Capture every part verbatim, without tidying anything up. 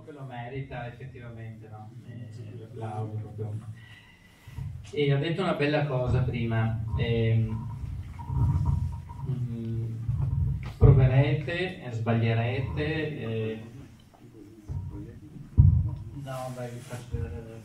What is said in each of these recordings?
che lo merita effettivamente, no? Eh, l'applauso proprio. E ha detto una bella cosa prima, eh, mh, proverete, eh, sbaglierete, eh, no, beh, vi faccio vedere,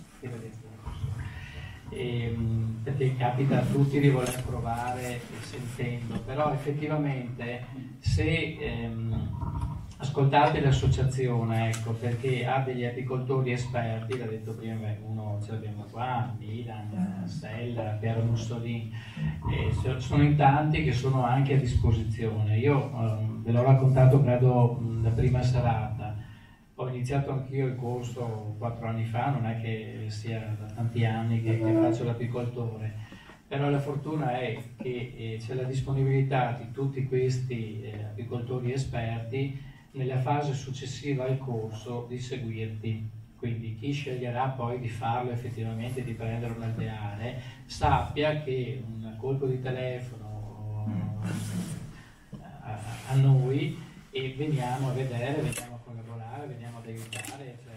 eh, perché capita a tutti di voler provare sentendo, però effettivamente se ehm, ascoltate l'associazione, ecco, perché ha degli apicoltori esperti, l'ha detto prima, uno ce l'abbiamo qua, Milan, Stella, Piero Mussolini, eh, sono in tanti che sono anche a disposizione. Io eh, ve l'ho raccontato credo la prima serata, ho iniziato anch'io il corso quattro anni fa, non è che sia da tanti anni che, che faccio l'apicoltore, però la fortuna è che eh, c'è la disponibilità di tutti questi eh, apicoltori esperti nella fase successiva al corso di seguirti. Quindi chi sceglierà poi di farlo effettivamente, di prendere un alveare, sappia che un colpo di telefono a, a noi e veniamo a vedere, veniamo a collaborare, veniamo ad aiutare. Cioè...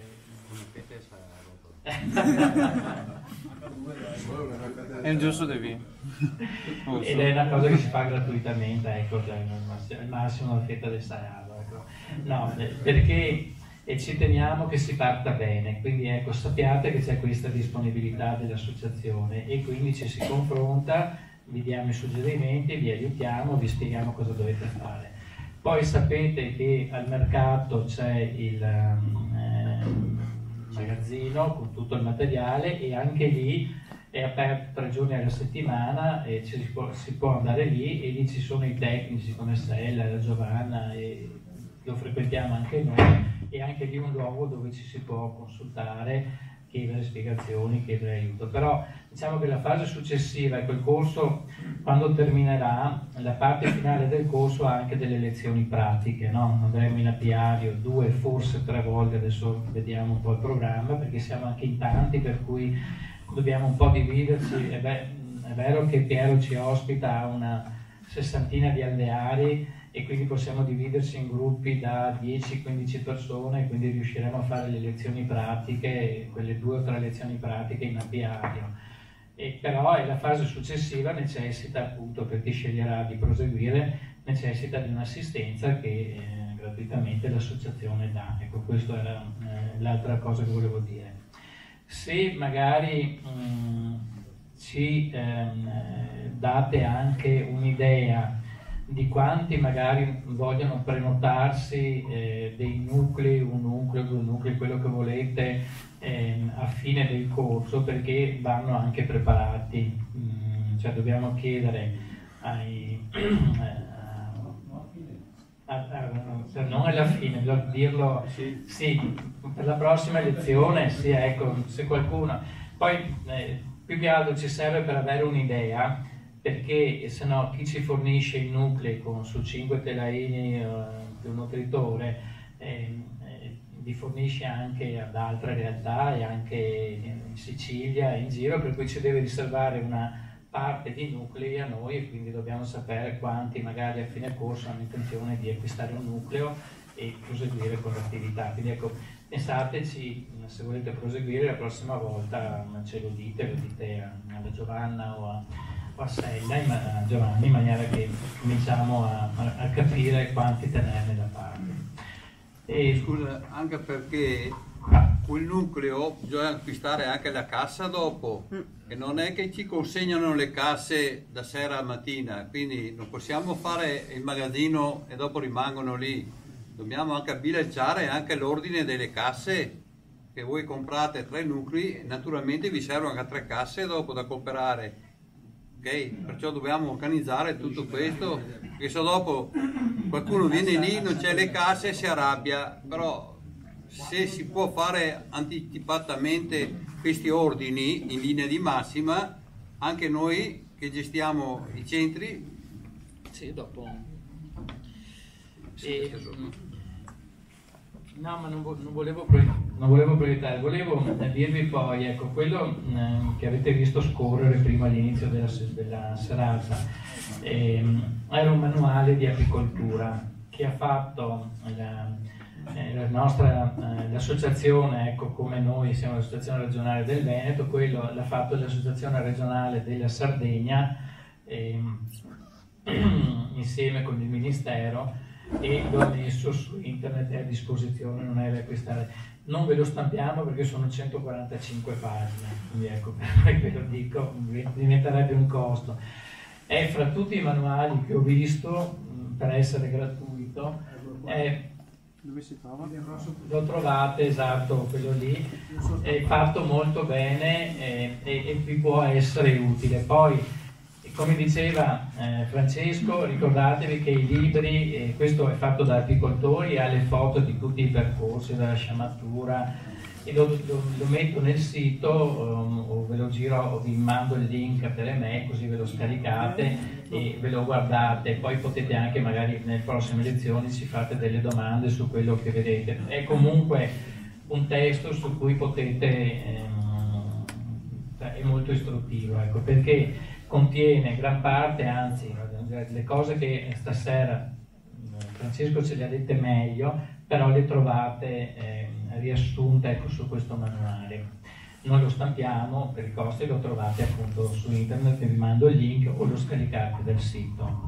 È un giusto devi. Ed è una cosa che si fa gratuitamente, ecco, cioè al massimo la fetta del saialo, ecco. No, perché e ci teniamo che si parta bene, quindi ecco, sappiate che c'è questa disponibilità dell'associazione e quindi ci si confronta, vi diamo i suggerimenti, vi aiutiamo, vi spieghiamo cosa dovete fare. Poi sapete che al mercato c'è il eh, magazzino con tutto il materiale e anche lì è aperto tre giorni alla settimana e ci si, può, si può andare lì e lì ci sono i tecnici come Stella, la Giovanna, e lo frequentiamo anche noi, e anche lì un luogo dove ci si può consultare, chiedere spiegazioni, chiedere aiuto. Però diciamo che la fase successiva, ecco, il corso quando terminerà, la parte finale del corso ha anche delle lezioni pratiche, no? Andremo in apiario due, forse tre volte, adesso vediamo un po' il programma, perché siamo anche in tanti, per cui dobbiamo un po' dividerci. È, è vero che Piero ci ospita a una sessantina di alveari e quindi possiamo dividerci in gruppi da dieci quindici persone, quindi riusciremo a fare le lezioni pratiche, quelle due o tre lezioni pratiche in apiario. E però la fase successiva necessita, appunto, per chi sceglierà di proseguire, necessita di un'assistenza che eh, gratuitamente l'associazione dà. Ecco, questa era eh, l'altra cosa che volevo dire. Se magari mh, ci ehm, date anche un'idea di quanti magari vogliono prenotarsi eh, dei nuclei, un nucleo, due nuclei, quello che volete, eh, a fine del corso, perché vanno anche preparati. Mm, cioè dobbiamo chiedere ai... Eh, a, a, a, non alla fine, devo dirlo, sì. Sì, per la prossima lezione, sì, ecco, se qualcuno... Poi eh, più che altro ci serve per avere un'idea, perché se no chi ci fornisce i nuclei con su cinque telaini eh, più un nutritore eh, eh, li fornisce anche ad altre realtà e anche in Sicilia e in giro, per cui ci deve riservare una parte di nuclei a noi e quindi dobbiamo sapere quanti magari a fine corso hanno intenzione di acquistare un nucleo e proseguire con l'attività. Quindi ecco, pensateci, se volete proseguire la prossima volta ce lo dite, lo dite alla Giovanna o a a Stella, a Giovanni, in maniera che cominciamo a, a, a capire quanti tenerne da parte. E... Scusa, anche perché quel nucleo bisogna acquistare anche la cassa dopo, e non è che ci consegnano le casse da sera a mattina, quindi non possiamo fare il magazzino e dopo rimangono lì. Dobbiamo anche bilanciare anche l'ordine delle casse, che voi comprate tre nuclei e naturalmente vi servono anche tre casse dopo da comprare. Ok, perciò dobbiamo organizzare tutto questo, perché se dopo qualcuno viene lì, non c'è le casse e si arrabbia, però se si può fare anticipatamente questi ordini in linea di massima, anche noi che gestiamo i centri. Sì, dopo. E... No, ma non, vo non, volevo non volevo proiettare, volevo dirvi poi, ecco, quello eh, che avete visto scorrere prima all'inizio della, della serata, eh, era un manuale di apicoltura che ha fatto la, eh, la nostra eh, l'associazione, ecco, come noi siamo l'associazione regionale del Veneto, quello l'ha fatto l'associazione regionale della Sardegna, ehm, insieme con il Ministero, e lo ha messo su internet, è a disposizione, non è da acquistare. Non ve lo stampiamo perché sono centoquarantacinque pagine, quindi ecco, ve lo dico, diventerebbe un costo. È fra tutti i manuali che ho visto, per essere gratuito, è, dove si trova? Lo trovate, esatto, quello lì, è fatto molto bene e, e, e vi può essere utile. Poi, come diceva eh, Francesco, ricordatevi che i libri, eh, questo è fatto da apicoltori, ha le foto di tutti i percorsi, della sciamatura, e lo, lo, lo metto nel sito, um, o ve lo giro, o vi mando il link per email, così ve lo scaricate e ve lo guardate. Poi potete anche, magari nelle prossime lezioni, ci fate delle domande su quello che vedete. È comunque un testo su cui potete, ehm, è molto istruttivo, ecco, perché contiene gran parte, anzi le cose che stasera Francesco ce le ha dette meglio, però le trovate eh, riassunte, ecco, su questo manuale. Noi lo stampiamo per i costi, lo trovate appunto su internet, vi mando il link o lo scaricate dal sito.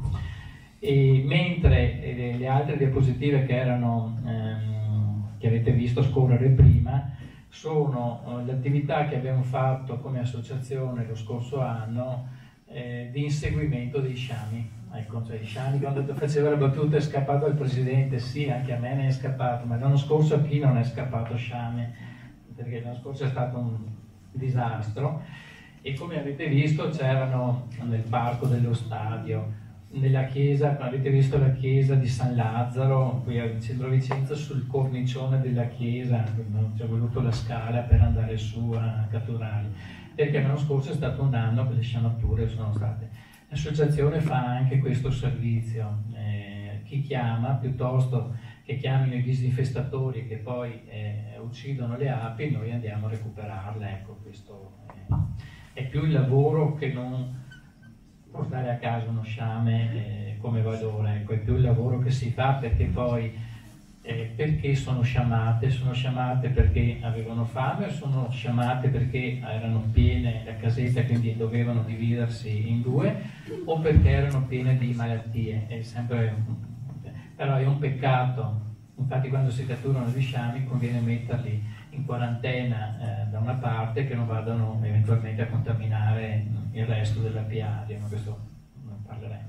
E mentre eh, le altre diapositive che erano ehm, che avete visto scorrere prima sono eh, le attività che abbiamo fatto come associazione lo scorso anno, Eh, di inseguimento dei sciami. Ecco, cioè i sciami, quando faceva la battuta è scappato al presidente, sì, anche a me ne è scappato, ma l'anno scorso a chi non è scappato sciame? Perché l'anno scorso è stato un disastro, e come avete visto c'erano nel parco dello stadio, nella chiesa, avete visto la chiesa di San Lazzaro, qui al centro Vicenza, sul cornicione della chiesa, non ci è voluto la scala per andare su a catturarli, perché l'anno scorso è stato un anno che le sciamature sono state. L'associazione fa anche questo servizio, eh, chi chiama, piuttosto che chiamino i disinfestatori che poi eh, uccidono le api, noi andiamo a recuperarle. Ecco, questo è, è più il lavoro che non portare a casa uno sciame eh, come valore, ecco, è più il lavoro che si fa, perché poi Eh, perché sono sciamate? Sono sciamate perché avevano fame, o sono sciamate perché erano piene la casetta e quindi dovevano dividersi in due, o perché erano piene di malattie? È sempre, però è un peccato. Infatti quando si catturano gli sciami conviene metterli in quarantena eh, da una parte, che non vadano eventualmente a contaminare il resto dell'apiario, ma questo non parleremo.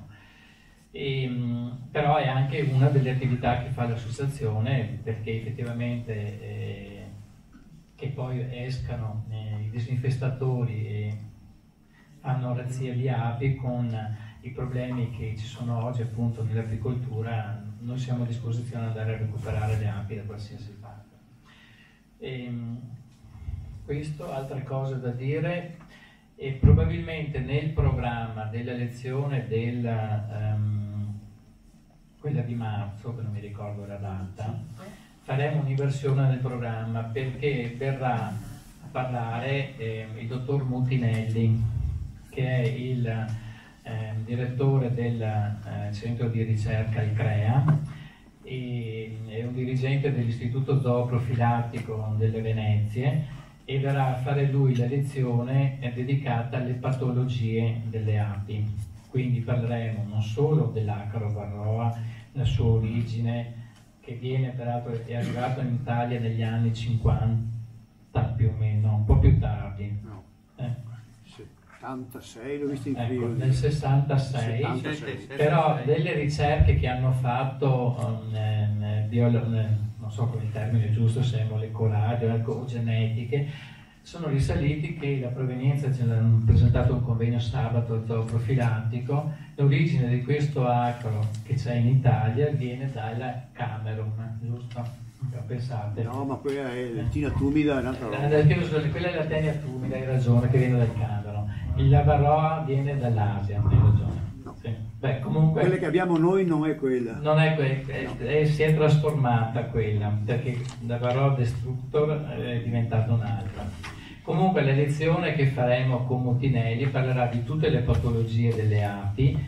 E, però è anche una delle attività che fa l'associazione, perché effettivamente eh, che poi escano eh, i disinfestatori e fanno razzia di api, con i problemi che ci sono oggi appunto nell'agricoltura, noi siamo a disposizione di andare a recuperare le api da qualsiasi parte. E, questo, altre cose da dire. E probabilmente nel programma della lezione del, um, quella di marzo, che non mi ricordo la data, faremo un'inversione del programma, perché verrà a parlare eh, il dottor Mutinelli, che è il eh, direttore del eh, centro di ricerca il CREA, e è un dirigente dell'Istituto Zooprofilattico delle Venezie, e verrà a fare lui la lezione dedicata alle patologie delle api. Quindi parleremo non solo dell'acaro varroa, la sua origine, che viene peraltro, è arrivato in Italia negli anni cinquanta più o meno, un po' più tardi. No. Eh. settantasei, l'ho visto in ecco, film. nel sessantasei, settantasei. però delle ricerche che hanno fatto um, eh, biolo- non so come il termine giusto, se è molecolari o genetiche, sono risaliti che la provenienza, ce l'hanno presentato un convegno sabato zooprofilattico, l'origine di questo acaro che c'è in Italia viene dalla Camerun, giusto? Pensate. No, ma quella è l'Altina tumida, è un'altra roba. Quella è la tenia tumida, hai ragione, che viene dal Camerun. Il varroa viene dall'Asia, hai ragione. No. Sì. Beh, comunque, quella che abbiamo noi non è quella. Non è quella, è, No. è, si è trasformata quella, perché da varroa destructor è diventata un'altra. Comunque la lezione che faremo con Mutinelli parlerà di tutte le patologie delle api,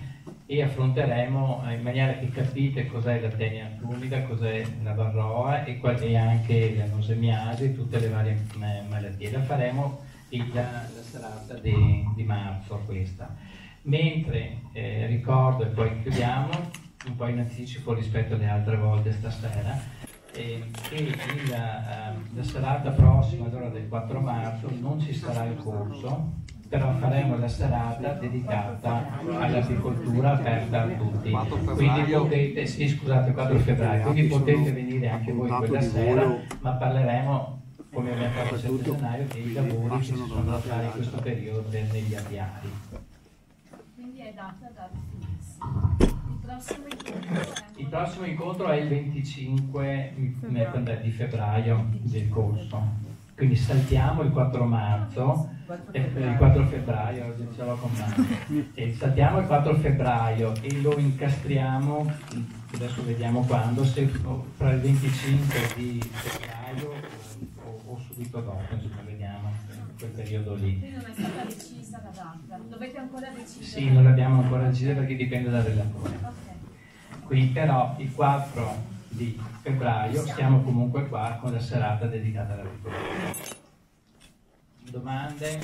e affronteremo in maniera che capite cos'è la tenia tumida, cos'è la varroa e, e anche la nosemiasi, tutte le varie malattie. La faremo il, la serata di, di marzo questa. Mentre eh, ricordo, e poi chiudiamo, un po' in anticipo rispetto alle altre volte stasera, eh, che il, uh, la serata prossima, allora del quattro marzo, non ci sarà il corso, però faremo la serata dedicata all'agricoltura aperta a tutti. Quindi potete, sì, scusate, quattro febbraio, quindi potete venire anche voi quella sera, ma parleremo, come abbiamo fatto il sette gennaio, dei lavori che ci sono da fare in questo periodo negli apiari. Quindi è data da definirsi. Il prossimo incontro è, il prossimo incontro è il venticinque febbraio. di febbraio del corso. Quindi saltiamo il quattro marzo, eh, il quattro febbraio, oggi ce l'ho con me, e saltiamo il quattro febbraio e lo incastriamo, adesso vediamo quando, se fra il venticinque di febbraio o, o subito dopo, insomma vediamo quel periodo lì. Quindi non è stata decisa la data, dovete ancora decidere? Sì, non l'abbiamo ancora decisa perché dipende dal relatore. Okay. Qui però il quattro di febbraio siamo comunque qua con la serata dedicata all'agricoltura. Domande?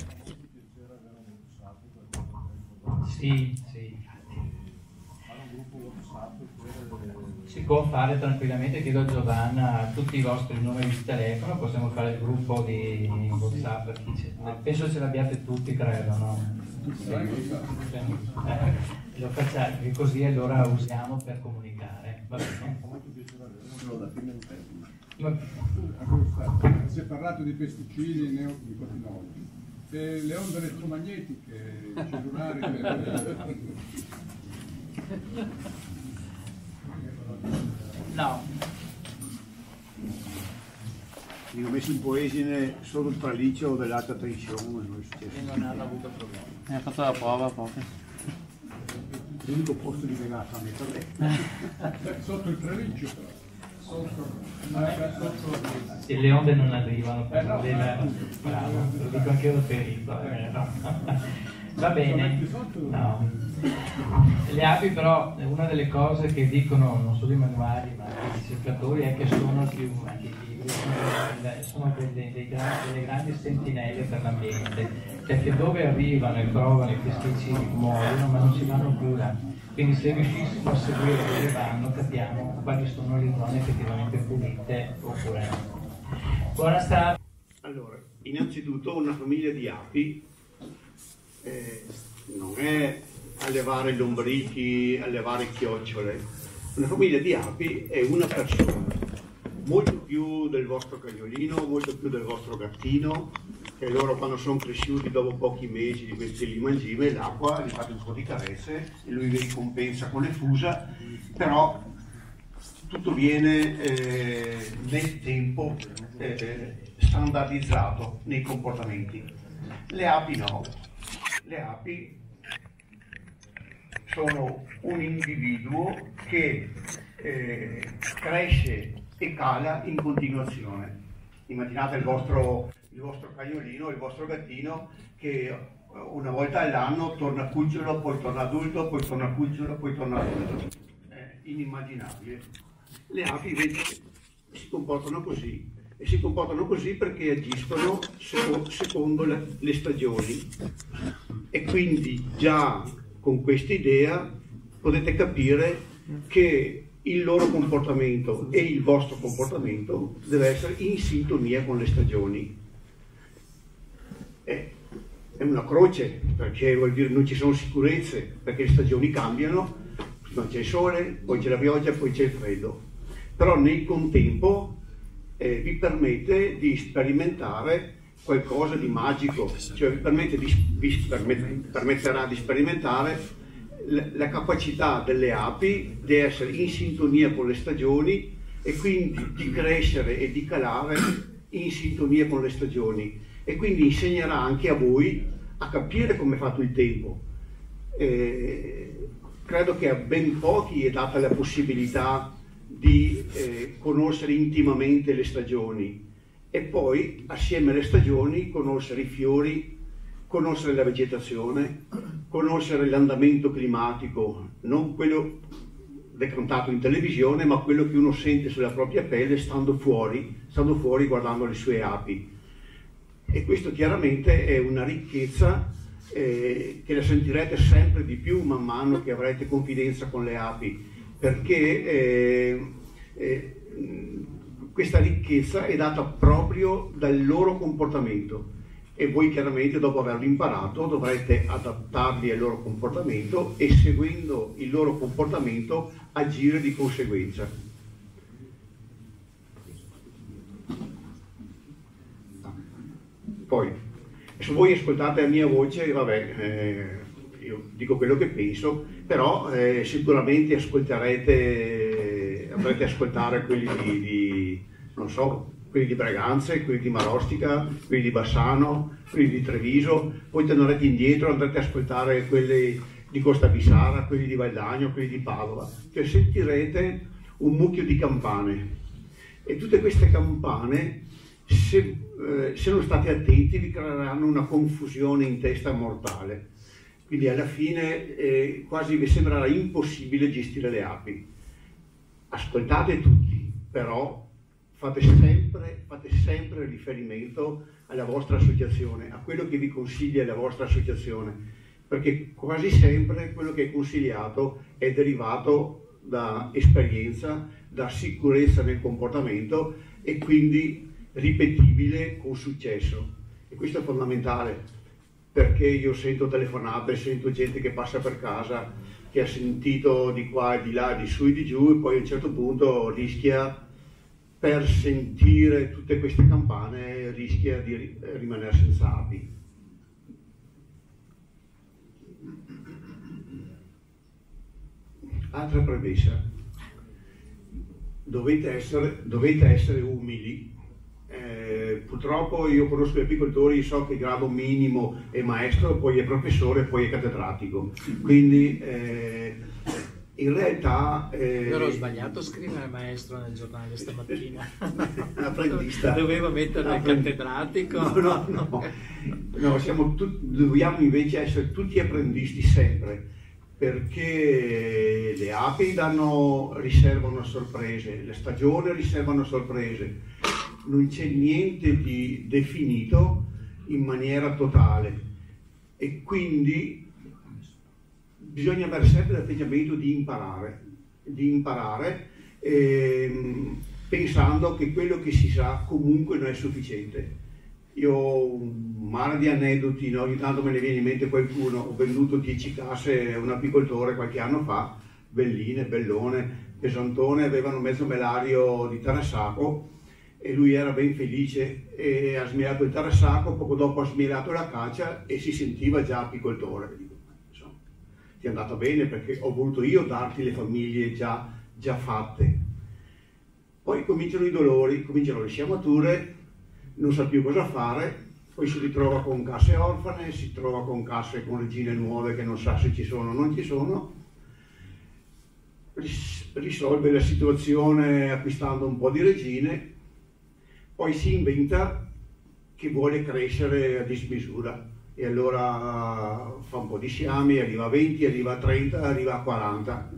Sì, sì. Si può fare tranquillamente, chiedo a Giovanna tutti i vostri numeri di telefono, possiamo fare il gruppo di WhatsApp, penso ce l'abbiate tutti, credo, no? Sì. Eh, lo facciamo, così allora usiamo per comunicare. Va bene? Si è parlato di pesticidi e neonicotinoidi, e le onde elettromagnetiche, i cellulari. No. Io ho messo in poesine solo il traliccio dell'alta tensione, non è successo. E non hanno avuto problemi. Mi ha fatto la prova proprio. L'unico posto di negata a mettere. Sotto il traliccio, sotto, Se le onde non arrivano per problema, bravo, lo dico anche io perito. Eh, no. Va bene. No. Le api però, una delle cose che dicono non solo i manuali ma anche i ricercatori è che sono più, anche i libri, sono, sono delle, dei grandi, delle grandi sentinelle per l'ambiente, perché dove arrivano e provano i pesticidi muoiono ma non si danno cura. Quindi se riuscissimo a seguire dove vanno capiamo quali sono le zone effettivamente pulite oppure no. Buona strada. Allora, innanzitutto una famiglia di api eh, non è allevare lombrichi, allevare chiocciole. Una famiglia di api è una persona, molto più del vostro cagnolino, molto più del vostro gattino, che loro quando sono cresciuti dopo pochi mesi di metterli in mangime, l'acqua, gli fate un po' di carezze e lui vi ricompensa con le fusa, però tutto viene eh, nel tempo eh, standardizzato nei comportamenti. Le api no, le api sono un individuo che eh, cresce e cala in continuazione. Immaginate il vostro, il vostro cagnolino, il vostro gattino che una volta all'anno torna cucciolo, poi torna adulto, poi torna cucciolo, poi torna adulto. È inimmaginabile. Le api invece si comportano così, e si comportano così perché agiscono secondo, secondo le, le stagioni, e quindi già con questa idea potete capire che il loro comportamento e il vostro comportamento deve essere in sintonia con le stagioni. È, è una croce, perché vuol dire non ci sono sicurezze, perché le stagioni cambiano, prima c'è il sole, poi c'è la pioggia, poi c'è il freddo, però nel contempo eh, vi permette di sperimentare qualcosa di magico, cioè vi, permette di, vi permette, permetterà di sperimentare la, la capacità delle api di essere in sintonia con le stagioni e quindi di crescere e di calare in sintonia con le stagioni, e quindi insegnerà anche a voi a capire come è fatto il tempo. Eh, credo che a ben pochi è data la possibilità di eh, conoscere intimamente le stagioni, e poi assieme alle stagioni conoscere i fiori, conoscere la vegetazione, conoscere l'andamento climatico, non quello decantato in televisione, ma quello che uno sente sulla propria pelle stando fuori, stando fuori guardando le sue api. E questo chiaramente è una ricchezza eh, che la sentirete sempre di più man mano che avrete confidenza con le api, perché eh, eh, questa ricchezza è data proprio dal loro comportamento. E voi chiaramente dopo averlo imparato dovrete adattarvi al loro comportamento e seguendo il loro comportamento agire di conseguenza. Poi, se voi ascoltate la mia voce, vabbè, eh, io dico quello che penso, però eh, sicuramente ascolterete, avrete ascoltare quelli di, di non so, quelli di Braganza, quelli di Marostica, quelli di Bassano, quelli di Treviso, poi tornerete indietro, andrete a ascoltare quelli di Costa Bisara, quelli di Valdagno, quelli di Padova, cioè sentirete un mucchio di campane e tutte queste campane, se, eh, se non state attenti, vi creeranno una confusione in testa mortale, quindi alla fine eh, quasi vi sembrerà impossibile gestire le api. Ascoltate tutti, però Fate sempre, fate sempre riferimento alla vostra associazione, a quello che vi consiglia la vostra associazione, perché quasi sempre quello che è consigliato è derivato da esperienza, da sicurezza nel comportamento e quindi ripetibile con successo. E questo è fondamentale, perché io sento telefonate, sento gente che passa per casa, che ha sentito di qua e di là, di su e di giù, e poi a un certo punto rischia, per sentire tutte queste campane, rischia di rimanere senza api. Altra premessa, dovete essere, dovete essere umili. Eh, purtroppo io conosco gli apicoltori, so che il grado minimo è maestro, poi è professore, poi è cattedratico. Quindi eh, in realtà... Eh, Però ho sbagliato a scrivere maestro nel giornale stamattina. Apprendista. Dovevo mettere il cattedratico. No, no, no. no siamo tu, dobbiamo invece essere tutti apprendisti sempre, perché le api danno, riservano sorprese, le stagioni riservano sorprese, non c'è niente di definito in maniera totale e quindi bisogna avere sempre l'atteggiamento di imparare, di imparare ehm, pensando che quello che si sa comunque non è sufficiente. Io ho un mare di aneddoti, no? Ogni tanto me ne viene in mente qualcuno. Ho venduto dieci casse a un apicoltore qualche anno fa, belline, bellone, pesantone, avevano mezzo melario di Tarassaco e lui era ben felice e ha smielato il Tarassaco, poco dopo ha smielato la caccia e si sentiva già apicoltore. Dico, insomma, ti è andata bene perché ho voluto io darti le famiglie già, già fatte. Poi cominciano i dolori, cominciano le sciamature, non sa più cosa fare, poi si ritrova con casse orfane, si trova con casse con regine nuove che non sa se ci sono o non ci sono, risolve la situazione acquistando un po' di regine, poi si inventa che vuole crescere a dismisura e allora fa un po' di sciami, arriva a venti, arriva a trenta, arriva a quaranta.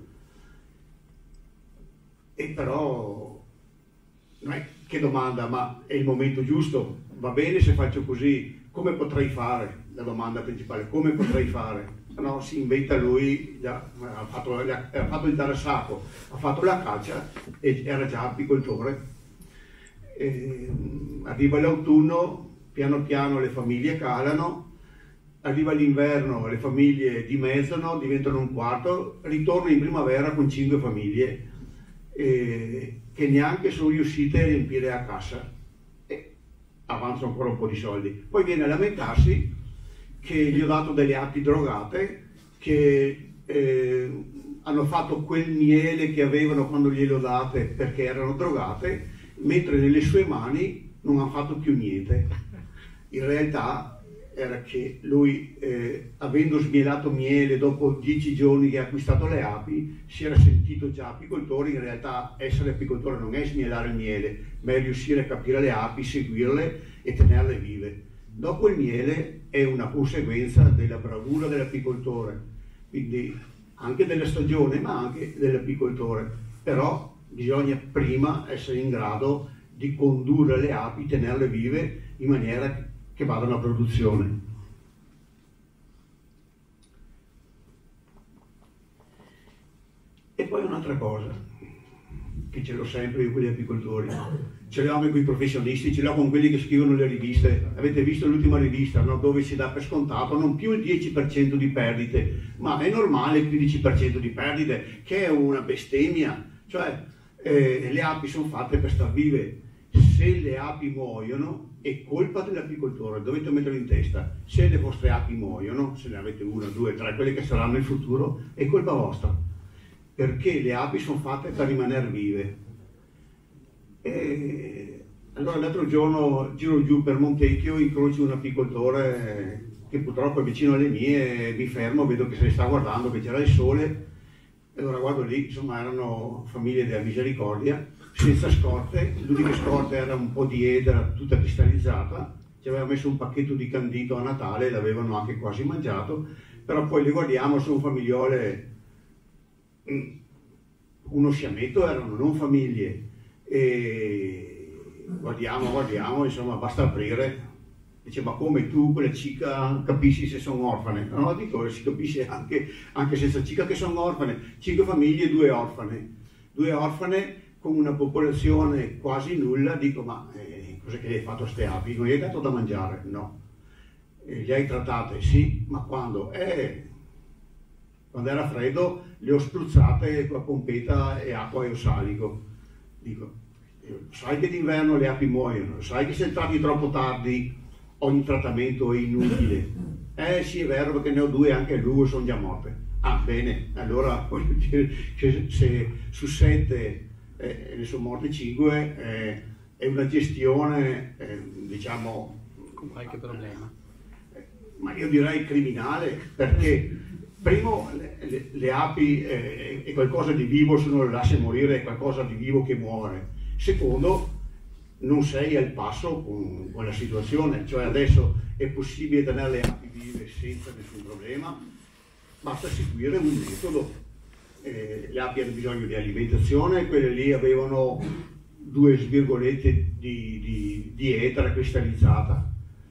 E però non è che domanda, ma è il momento giusto, va bene se faccio così, come potrei fare? La domanda principale, come potrei fare? No, si inventa lui, già, ha, fatto, ha fatto il Tarassaco, ha fatto la caccia e era già apicoltore. E arriva l'autunno, piano piano le famiglie calano, arriva l'inverno, le famiglie dimezzano, diventano un quarto, ritorna in primavera con cinque famiglie eh, che neanche sono riuscite a riempire la cassa e avanza ancora un po' di soldi. Poi viene a lamentarsi che gli ho dato delle api drogate che eh, hanno fatto quel miele che avevano quando glielo date perché erano drogate, mentre nelle sue mani non hanno fatto più niente. In realtà era che lui, eh, avendo smielato miele dopo dieci giorni che ha acquistato le api, si era sentito già apicoltore. In realtà essere apicoltore non è smielare il miele, ma è riuscire a capire le api, seguirle e tenerle vive. Dopo il miele è una conseguenza della bravura dell'apicoltore, quindi anche della stagione ma anche dell'apicoltore, però bisogna prima essere in grado di condurre le api, tenerle vive in maniera che vadano a produzione. E poi un'altra cosa, che ce l'ho sempre io con gli apicoltori, ce l'ho anche con i professionisti, ce l'ho con quelli che scrivono le riviste. Avete visto l'ultima rivista, no? Dove si dà per scontato non più il dieci per cento di perdite, ma è normale il quindici per cento di perdite, che è una bestemmia. Cioè eh, le api sono fatte per star vive. Se le api muoiono è colpa dell'apicoltore, dovete metterlo in testa. Se le vostre api muoiono, se ne avete una, due, tre, quelle che saranno in futuro, è colpa vostra, perché le api sono fatte per rimanere vive. E allora l'altro giorno giro giù per Montecchio, incrocio un apicoltore che purtroppo è vicino alle mie, mi fermo, vedo che se ne sta guardando, che c'era il sole, e allora guardo lì, insomma erano famiglie della misericordia, senza scorte, l'unica scorta era un po' di edera tutta cristallizzata, ci aveva messo un pacchetto di candito a Natale, l'avevano anche quasi mangiato, però poi le guardiamo, sono famigliole, uno sciametto erano, non famiglie, e guardiamo, guardiamo, insomma basta aprire, dice ma come tu quella cica capisci se sono orfane? No, dico, si capisce anche, anche senza cica che sono orfane, cinque famiglie, due orfane, due orfane con una popolazione quasi nulla, dico ma eh, cos'è che gli hai fatto a ste api? Non gli hai dato da mangiare? No. E le hai trattate? Sì, ma quando? Eh, quando era freddo le ho spruzzate con pompetta e acqua e osalico. Dico, sai che d'inverno le api muoiono, sai che se tratti troppo tardi ogni trattamento è inutile. Eh sì, è vero, perché ne ho due, anche due sono già morte. Ah, bene, allora voglio dire, se, se su sette eh, ne sono morte cinque, eh, è una gestione, eh, diciamo... con qualche problema. Eh, ma io direi criminale, perché primo le, le, le api eh, è qualcosa di vivo, se non le lasci morire è qualcosa di vivo che muore. Secondo, non sei al passo con, con la situazione, cioè adesso è possibile tenere le api vive senza nessun problema, basta seguire un metodo. Eh, le api hanno bisogno di alimentazione, quelle lì avevano due svirgolette di, di, di etera cristallizzata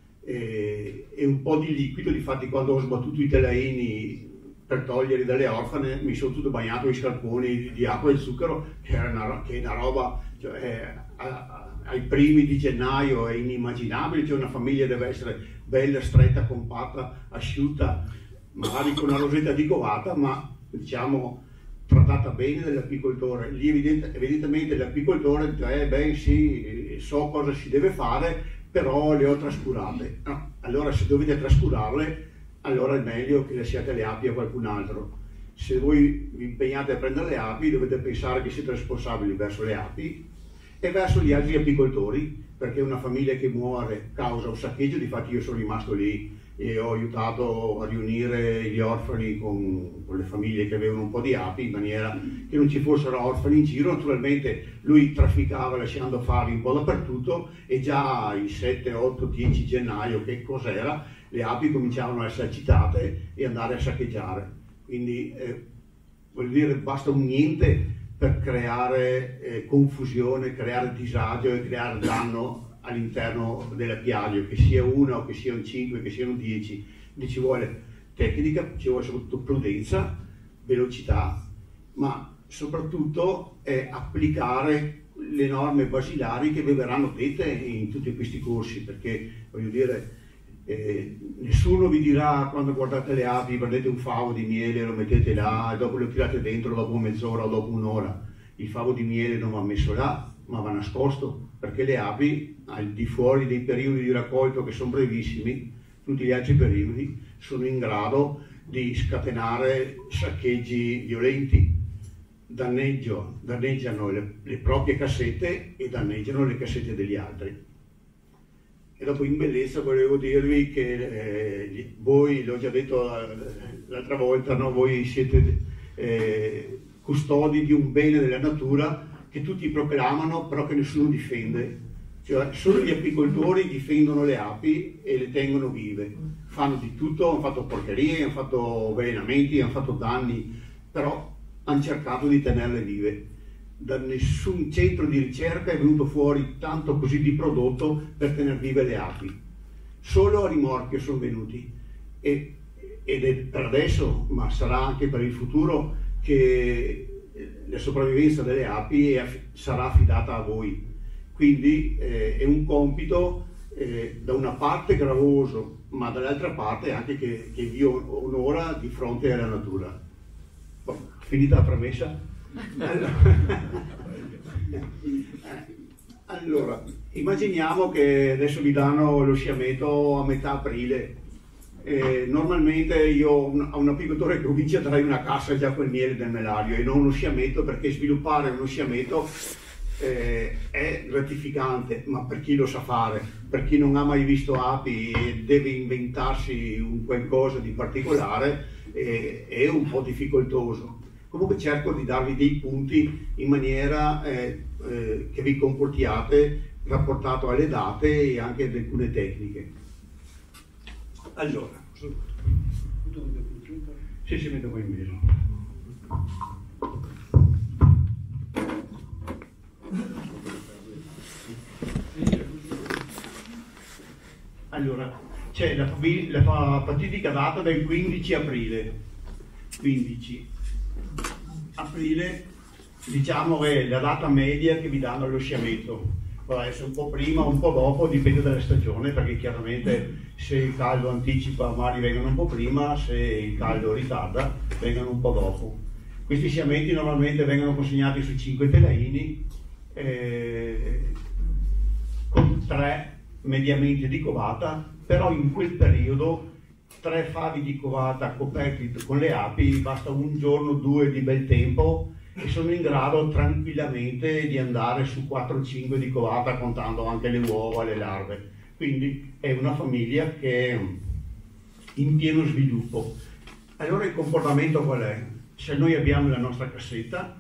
eh, e un po' di liquido. Difatti quando ho sbattuto i telaini per toglierli dalle orfane mi sono tutto bagnato in scarponi di, di acqua e zucchero, che, era una, che è una roba, cioè, a, a, ai primi di gennaio è inimmaginabile, cioè una famiglia deve essere bella, stretta, compatta, asciutta, magari con una rosetta di covata, ma diciamo trattata bene dall'apicoltore. Lì evidente, evidentemente l'apicoltore dice, eh beh sì, so cosa si deve fare, però le ho trascurate. No, allora se dovete trascurarle, allora è meglio che lasciate le api a qualcun altro. Se voi vi impegnate a prendere le api, dovete pensare che siete responsabili verso le api e verso gli altri apicoltori, perché una famiglia che muore causa un saccheggio. Difatti io sono rimasto lì e ho aiutato a riunire gli orfani con, con le famiglie che avevano un po' di api, in maniera che non ci fossero orfani in giro. Naturalmente lui trafficava lasciando fare un po' dappertutto, e già il sette, otto, dieci gennaio, che cos'era, le api cominciavano a essere citate e andare a saccheggiare. Quindi eh, voglio dire, basta un niente per creare eh, confusione, creare disagio e creare danno all'interno dell'apiario, che sia una o che siano cinque, che siano dieci. Quindi ci vuole tecnica, ci vuole soprattutto prudenza, velocità, ma soprattutto è applicare le norme basilari che vi verranno dette in tutti questi corsi, perché voglio dire, eh, nessuno vi dirà quando guardate le api prendete un favo di miele, lo mettete là e dopo lo tirate dentro dopo mezz'ora o dopo un'ora. Il favo di miele non va messo là, ma va nascosto, perché le api, al di fuori dei periodi di raccolto che sono brevissimi, tutti gli altri periodi sono in grado di scatenare saccheggi violenti, danneggio, danneggiano le, le proprie cassette e danneggiano le cassette degli altri. E dopo, in bellezza, volevo dirvi che eh, voi, l'ho già detto l'altra volta, no? Voi siete eh, custodi di un bene della natura che tutti proclamano, però che nessuno difende. cioè solo gli apicoltori difendono le api e le tengono vive, fanno di tutto, hanno fatto porcherie, hanno fatto avvelenamenti, hanno fatto danni, però hanno cercato di tenerle vive. Da nessun centro di ricerca è venuto fuori tanto così di prodotto per tenere vive le api, solo a rimorchio sono venuti, e, ed è per adesso, ma sarà anche per il futuro, che la sopravvivenza delle api è, sarà affidata a voi. Quindi eh, è un compito eh, da una parte gravoso, ma dall'altra parte anche che, che vi onora di fronte alla natura. Boh, finita la premessa? Allora, allora, immaginiamo che adesso vi danno lo sciametto a metà aprile. Eh, normalmente io a un apicoltore che comincia darei una cassa già col miele del melario e non uno sciametto, perché sviluppare uno sciametto eh, è gratificante, ma per chi lo sa fare, per chi non ha mai visto api e deve inventarsi un qualcosa di particolare, eh, è un po' difficoltoso. Comunque cerco di darvi dei punti in maniera eh, eh, che vi comportiate rapportato alle date e anche ad alcune tecniche. Allora, sì, si mette qua in mezzo. Allora, c'è la, la fatidica data del quindici aprile. quindici aprile, diciamo, è la data media che vi danno allo sciametto. Può essere un po' prima o un po' dopo, dipende dalla stagione, perché chiaramente se il caldo anticipa magari vengono un po' prima, se il caldo ritarda vengono un po' dopo. Questi sciamenti normalmente vengono consegnati su cinque telaini, eh, con tre mediamente di covata, però in quel periodo tre favi di covata coperti con le api, basta un giorno, due di bel tempo, e sono in grado tranquillamente di andare su quattro cinque di covata, contando anche le uova, le larve. Quindi è una famiglia che è in pieno sviluppo. Allora il comportamento qual è? Se noi abbiamo la nostra cassetta,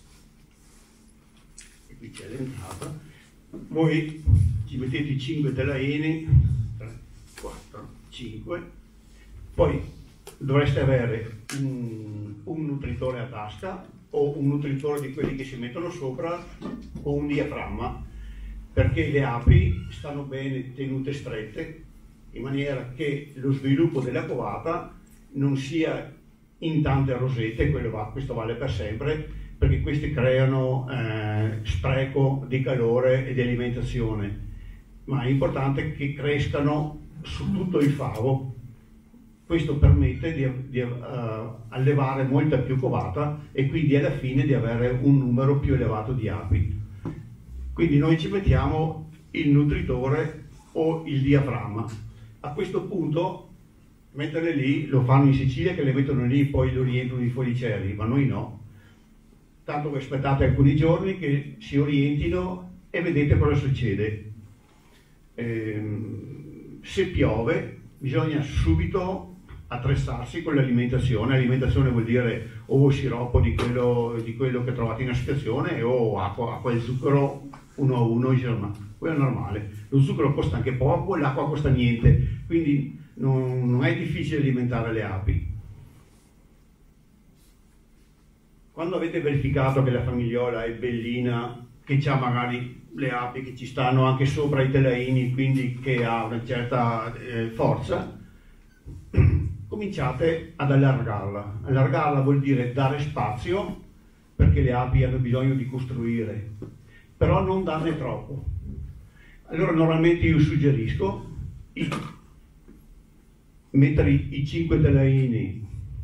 e qui c'è l'entrata, voi ci mettete i cinque telaini, tre, quattro, cinque, poi dovreste avere un, un nutritore a tasca, o un nutritore di quelli che si mettono sopra, o un diaframma, perché le api stanno bene tenute strette, in maniera che lo sviluppo della covata non sia in tante rosette. Quello va, questo vale per sempre, perché queste creano eh, spreco di calore e di alimentazione, ma è importante che crescano su tutto il favo. Questo permette di, di uh, allevare molta più covata e quindi alla fine di avere un numero più elevato di api. Quindi noi ci mettiamo il nutritore o il diaframma. A questo punto metterle lì, lo fanno in Sicilia che le mettono lì, poi lo riempiono di folicelli, ma noi no. Tanto che aspettate alcuni giorni che si orientino e vedete cosa succede. Ehm, se piove bisogna subito attrezzarsi con l'alimentazione. Alimentazione vuol dire o sciroppo di quello, di quello che trovate in associazione, o acqua, acqua e zucchero uno a uno, insomma, quello è normale. Lo zucchero costa anche poco, l'acqua costa niente, quindi non, non è difficile alimentare le api. Quando avete verificato che la famigliola è bellina, che ha magari le api che ci stanno anche sopra i telaini, quindi che ha una certa eh, forza, cominciate ad allargarla. Allargarla vuol dire dare spazio, perché le api hanno bisogno di costruire, però non darne troppo. Allora normalmente io suggerisco di mettere i cinque telaini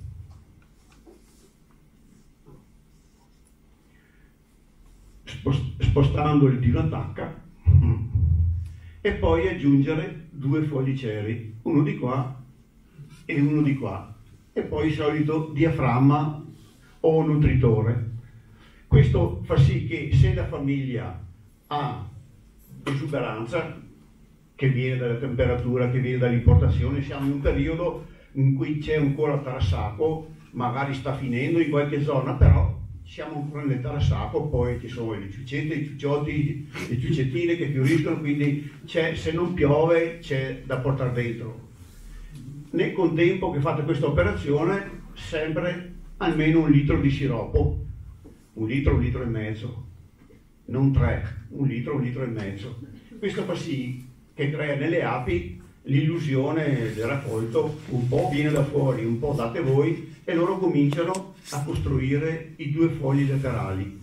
spostandoli di una tacca e poi aggiungere due folliceri, uno di qua e uno di qua, e poi il solito diaframma o nutritore. Questo fa sì che se la famiglia ha esuberanza, che viene dalla temperatura, che viene dall'importazione, siamo in un periodo in cui c'è ancora tra sacco, magari sta finendo in qualche zona, però siamo ancora nell'età sacco, poi ci sono le ciucette, i ciucciotti, le ciuccettine che fioriscono, quindi se non piove c'è da portare dentro. Nel contempo che fate questa operazione, sempre almeno un litro di siroppo, un litro, un litro e mezzo, non tre, un litro, un litro e mezzo. Questo fa sì che crea nelle api l'illusione del raccolto, un po' viene da fuori, un po' date voi, e loro cominciano a costruire i due fogli laterali.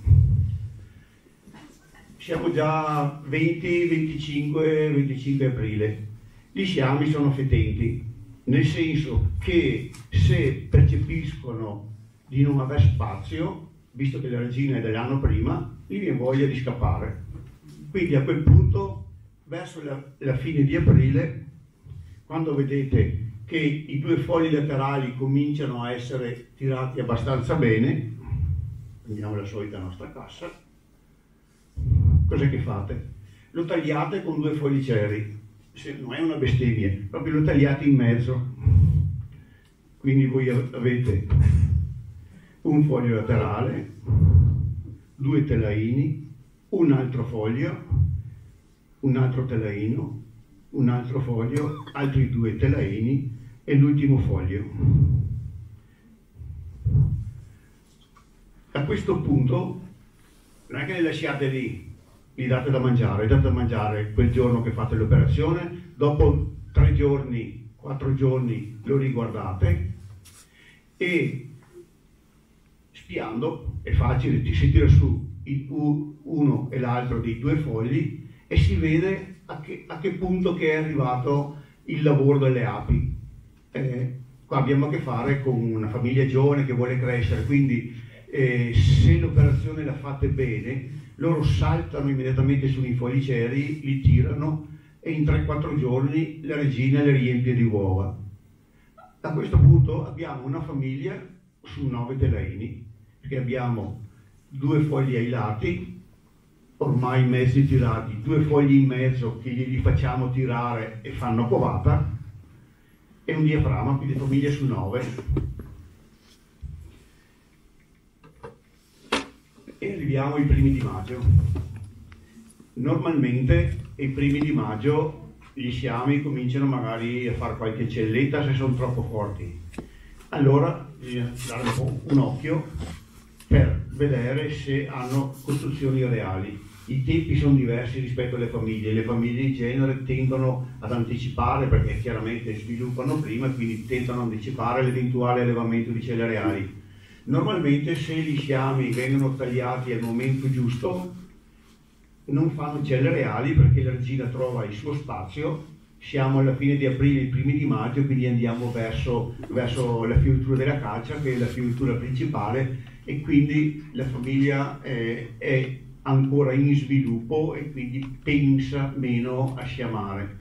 Siamo già venti, venticinque, venticinque aprile. Gli sciami sono fetenti, nel senso che se percepiscono di non aver spazio, visto che la regina è dell'anno prima, gli viene voglia di scappare. Quindi a quel punto, verso la, la fine di aprile, quando vedete che i due fogli laterali cominciano a essere tirati abbastanza bene, prendiamo la solita nostra cassa, cos'è che fate? Lo tagliate con due folliceri, se non è una bestemmia, proprio lo tagliate in mezzo, quindi voi avete un foglio laterale, due telaini, un altro foglio, un altro telaino, un altro foglio, altri due telaini e l'ultimo foglio. A questo punto non è che le lasciate lì, gli date da mangiare, date da mangiare quel giorno che fate l'operazione, dopo tre giorni, quattro giorni lo riguardate e spiando, è facile, si tira su il, uno e l'altro dei due fogli e si vede a che, a che punto che è arrivato il lavoro delle api. Eh, qua abbiamo a che fare con una famiglia giovane che vuole crescere, quindi eh, se l'operazione la fate bene, loro saltano immediatamente sui folliceri, li tirano e in tre quattro giorni la regina le riempie di uova. A questo punto abbiamo una famiglia su nove telaini, perché abbiamo due fogli ai lati, ormai mezzi tirati, due fogli in mezzo che li facciamo tirare e fanno covata, e un diaframma, quindi famiglia su nove. E arriviamo ai primi di maggio. Normalmente ai primi di maggio gli sciami cominciano magari a fare qualche celletta se sono troppo forti. Allora bisogna dare un po' un occhio per vedere se hanno costruzioni reali. I tempi sono diversi rispetto alle famiglie, le famiglie in genere tendono ad anticipare perché chiaramente sviluppano prima e quindi tentano ad anticipare l'eventuale allevamento di celle reali. Normalmente se gli sciami vengono tagliati al momento giusto non fanno celle reali perché la regina trova il suo spazio. Siamo alla fine di aprile, i primi di maggio, quindi andiamo verso, verso la fioritura della calcia, che è la fioritura principale, e quindi la famiglia eh, è ancora in sviluppo e quindi pensa meno a sciamare.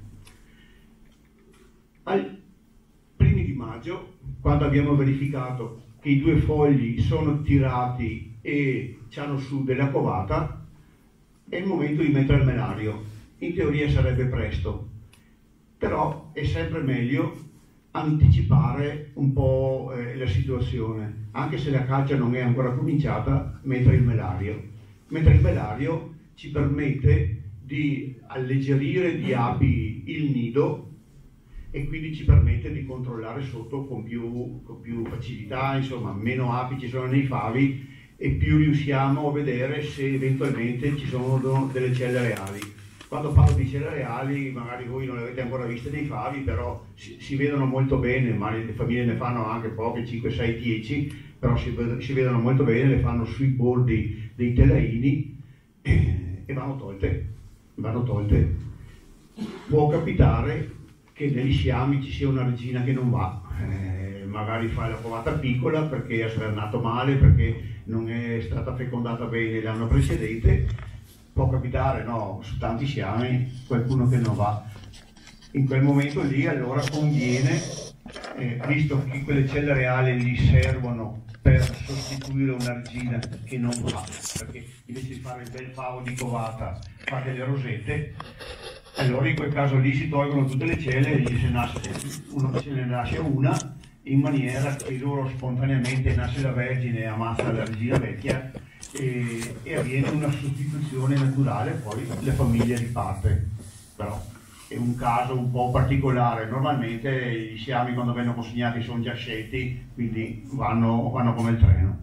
Ai primi di maggio, quando abbiamo verificato che i due fogli sono tirati e hanno su della covata, è il momento di mettere il melario. In teoria sarebbe presto, però è sempre meglio anticipare un po' eh, la situazione, anche se la caccia non è ancora cominciata, mettere il melario. Mentre il melario ci permette di alleggerire di api il nido e quindi ci permette di controllare sotto con più, con più facilità, insomma meno api ci sono nei favi e più riusciamo a vedere se eventualmente ci sono delle celle reali. Quando parlo di celle reali, magari voi non le avete ancora viste nei favi, però si, si vedono molto bene, ma le famiglie ne fanno anche poche, cinque, sei, dieci, però si, si vedono molto bene, le fanno sui bordi dei telaini e, e vanno tolte, vanno tolte. Può capitare che negli sciami ci sia una regina che non va, eh, magari fa la covata piccola perché ha svernato male, perché non è stata fecondata bene l'anno precedente. Può capitare, no, su tanti sciami qualcuno che non va. In quel momento lì allora conviene, eh, visto che quelle celle reali gli servono per sostituire una regina che non va, perché invece di fare il bel favo di covata fa delle rosette, allora in quel caso lì si tolgono tutte le celle e gli se, nasce, uno, se ne nasce una, in maniera che loro spontaneamente nasce la vergine e ammazza la regina vecchia e, e avviene una sostituzione naturale, poi la famiglia riparte. Però è un caso un po' particolare, normalmente gli sciami quando vengono consegnati sono già scelti, quindi vanno, vanno come il treno.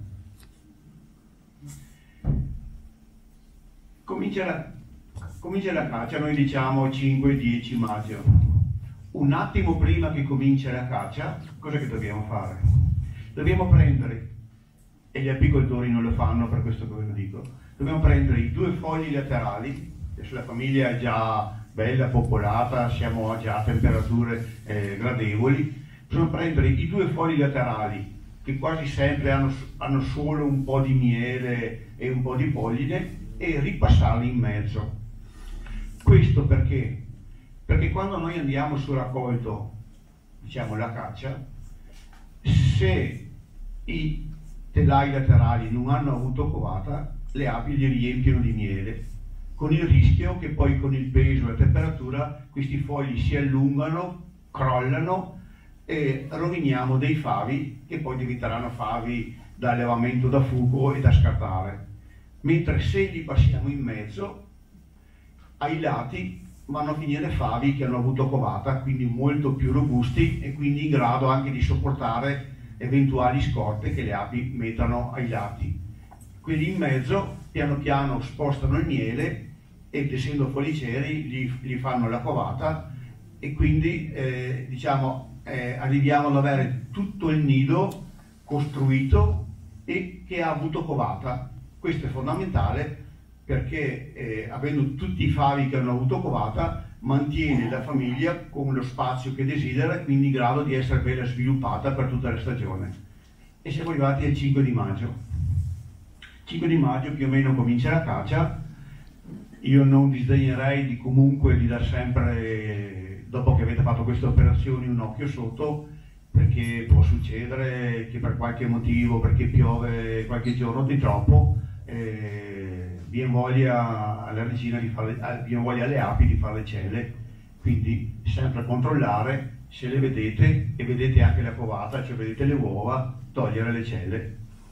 Comincia la, comincia la caccia, noi diciamo cinque dieci maggio. Un attimo prima che comincia la caccia, cosa che dobbiamo fare? Dobbiamo prendere, e gli apicoltori non lo fanno per questo che ve lo dico, dobbiamo prendere i due fogli laterali, adesso la famiglia è già bella, popolata, siamo già a temperature eh, gradevoli, bisogna prendere i due fogli laterali che quasi sempre hanno, hanno solo un po' di miele e un po' di polline e ripassarli in mezzo. Questo perché? Perché quando noi andiamo sul raccolto, diciamo la caccia, se i telai laterali non hanno avuto covata, le api li riempiono di miele, con il rischio che poi con il peso e la temperatura questi fogli si allungano, crollano e roviniamo dei favi che poi diventeranno favi da allevamento da fuoco e da scartare. Mentre se li passiamo in mezzo, ai lati vanno a finire favi che hanno avuto covata, quindi molto più robusti e quindi in grado anche di sopportare eventuali scorte che le api mettono ai lati. Quelli in mezzo piano piano spostano il miele ed essendo foliceri gli, gli fanno la covata e quindi eh, diciamo eh, arriviamo ad avere tutto il nido costruito e che ha avuto covata. Questo è fondamentale perché eh, avendo tutti i favi che hanno avuto covata mantiene la famiglia con lo spazio che desidera e quindi in grado di essere bella sviluppata per tutta la stagione. E siamo arrivati al cinque di maggio. cinque di maggio più o meno comincia la caccia. Io non disdegnerei di comunque di dar sempre, dopo che avete fatto queste operazioni, un occhio sotto, perché può succedere che per qualche motivo, perché piove qualche giorno di troppo, eh, viene voglia alla regina di fare, viene voglia alle api di fare le celle, quindi sempre controllare se le vedete e vedete anche la covata, cioè vedete le uova, togliere le celle.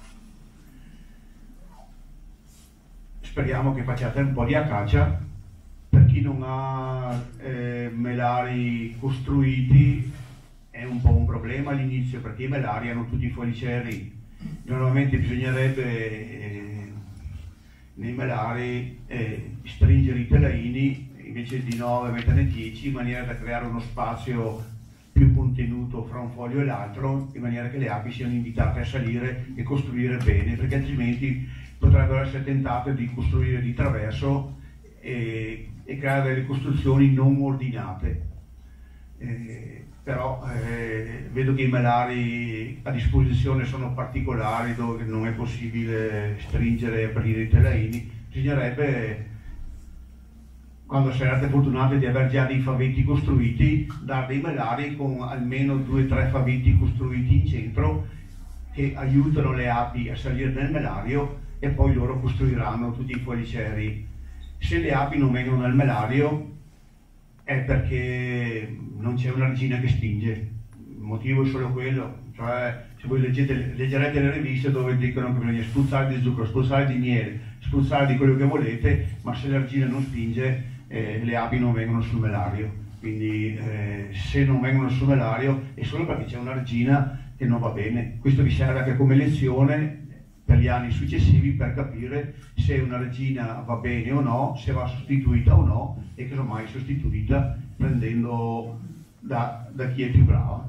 Speriamo che facciate un po' di acacia. Per chi non ha eh, melari costruiti è un po' un problema all'inizio perché i melari hanno tutti i foliceri. Normalmente bisognerebbe eh, nei melari eh, stringere i telaini invece di nove metterne dieci in maniera da creare uno spazio più contenuto fra un foglio e l'altro in maniera che le api siano invitate a salire e costruire bene, perché altrimenti potrebbero essere tentate di costruire di traverso e, e creare delle costruzioni non ordinate. Eh, però eh, vedo che i melari a disposizione sono particolari dove non è possibile stringere e aprire i telaini. Bisognerebbe, quando sarete fortunati di aver già dei favetti costruiti, dare dei melari con almeno due o tre favetti costruiti in centro che aiutano le api a salire nel melario e poi loro costruiranno tutti i foliceri. Se le api non vengono nel melario è perché non c'è una regina che spinge, il motivo è solo quello, cioè se voi leggete, leggerete le riviste dove dicono che bisogna spruzzare di zucchero, spruzzare di miele, spruzzare di quello che volete, ma se la regina non spinge eh, le api non vengono sul melario, quindi eh, se non vengono sul melario è solo perché c'è una regina che non va bene. Questo vi serve anche come lezione per gli anni successivi per capire se una regina va bene o no, se va sostituita o no e casomai sostituita prendendo da, da chi è più brava.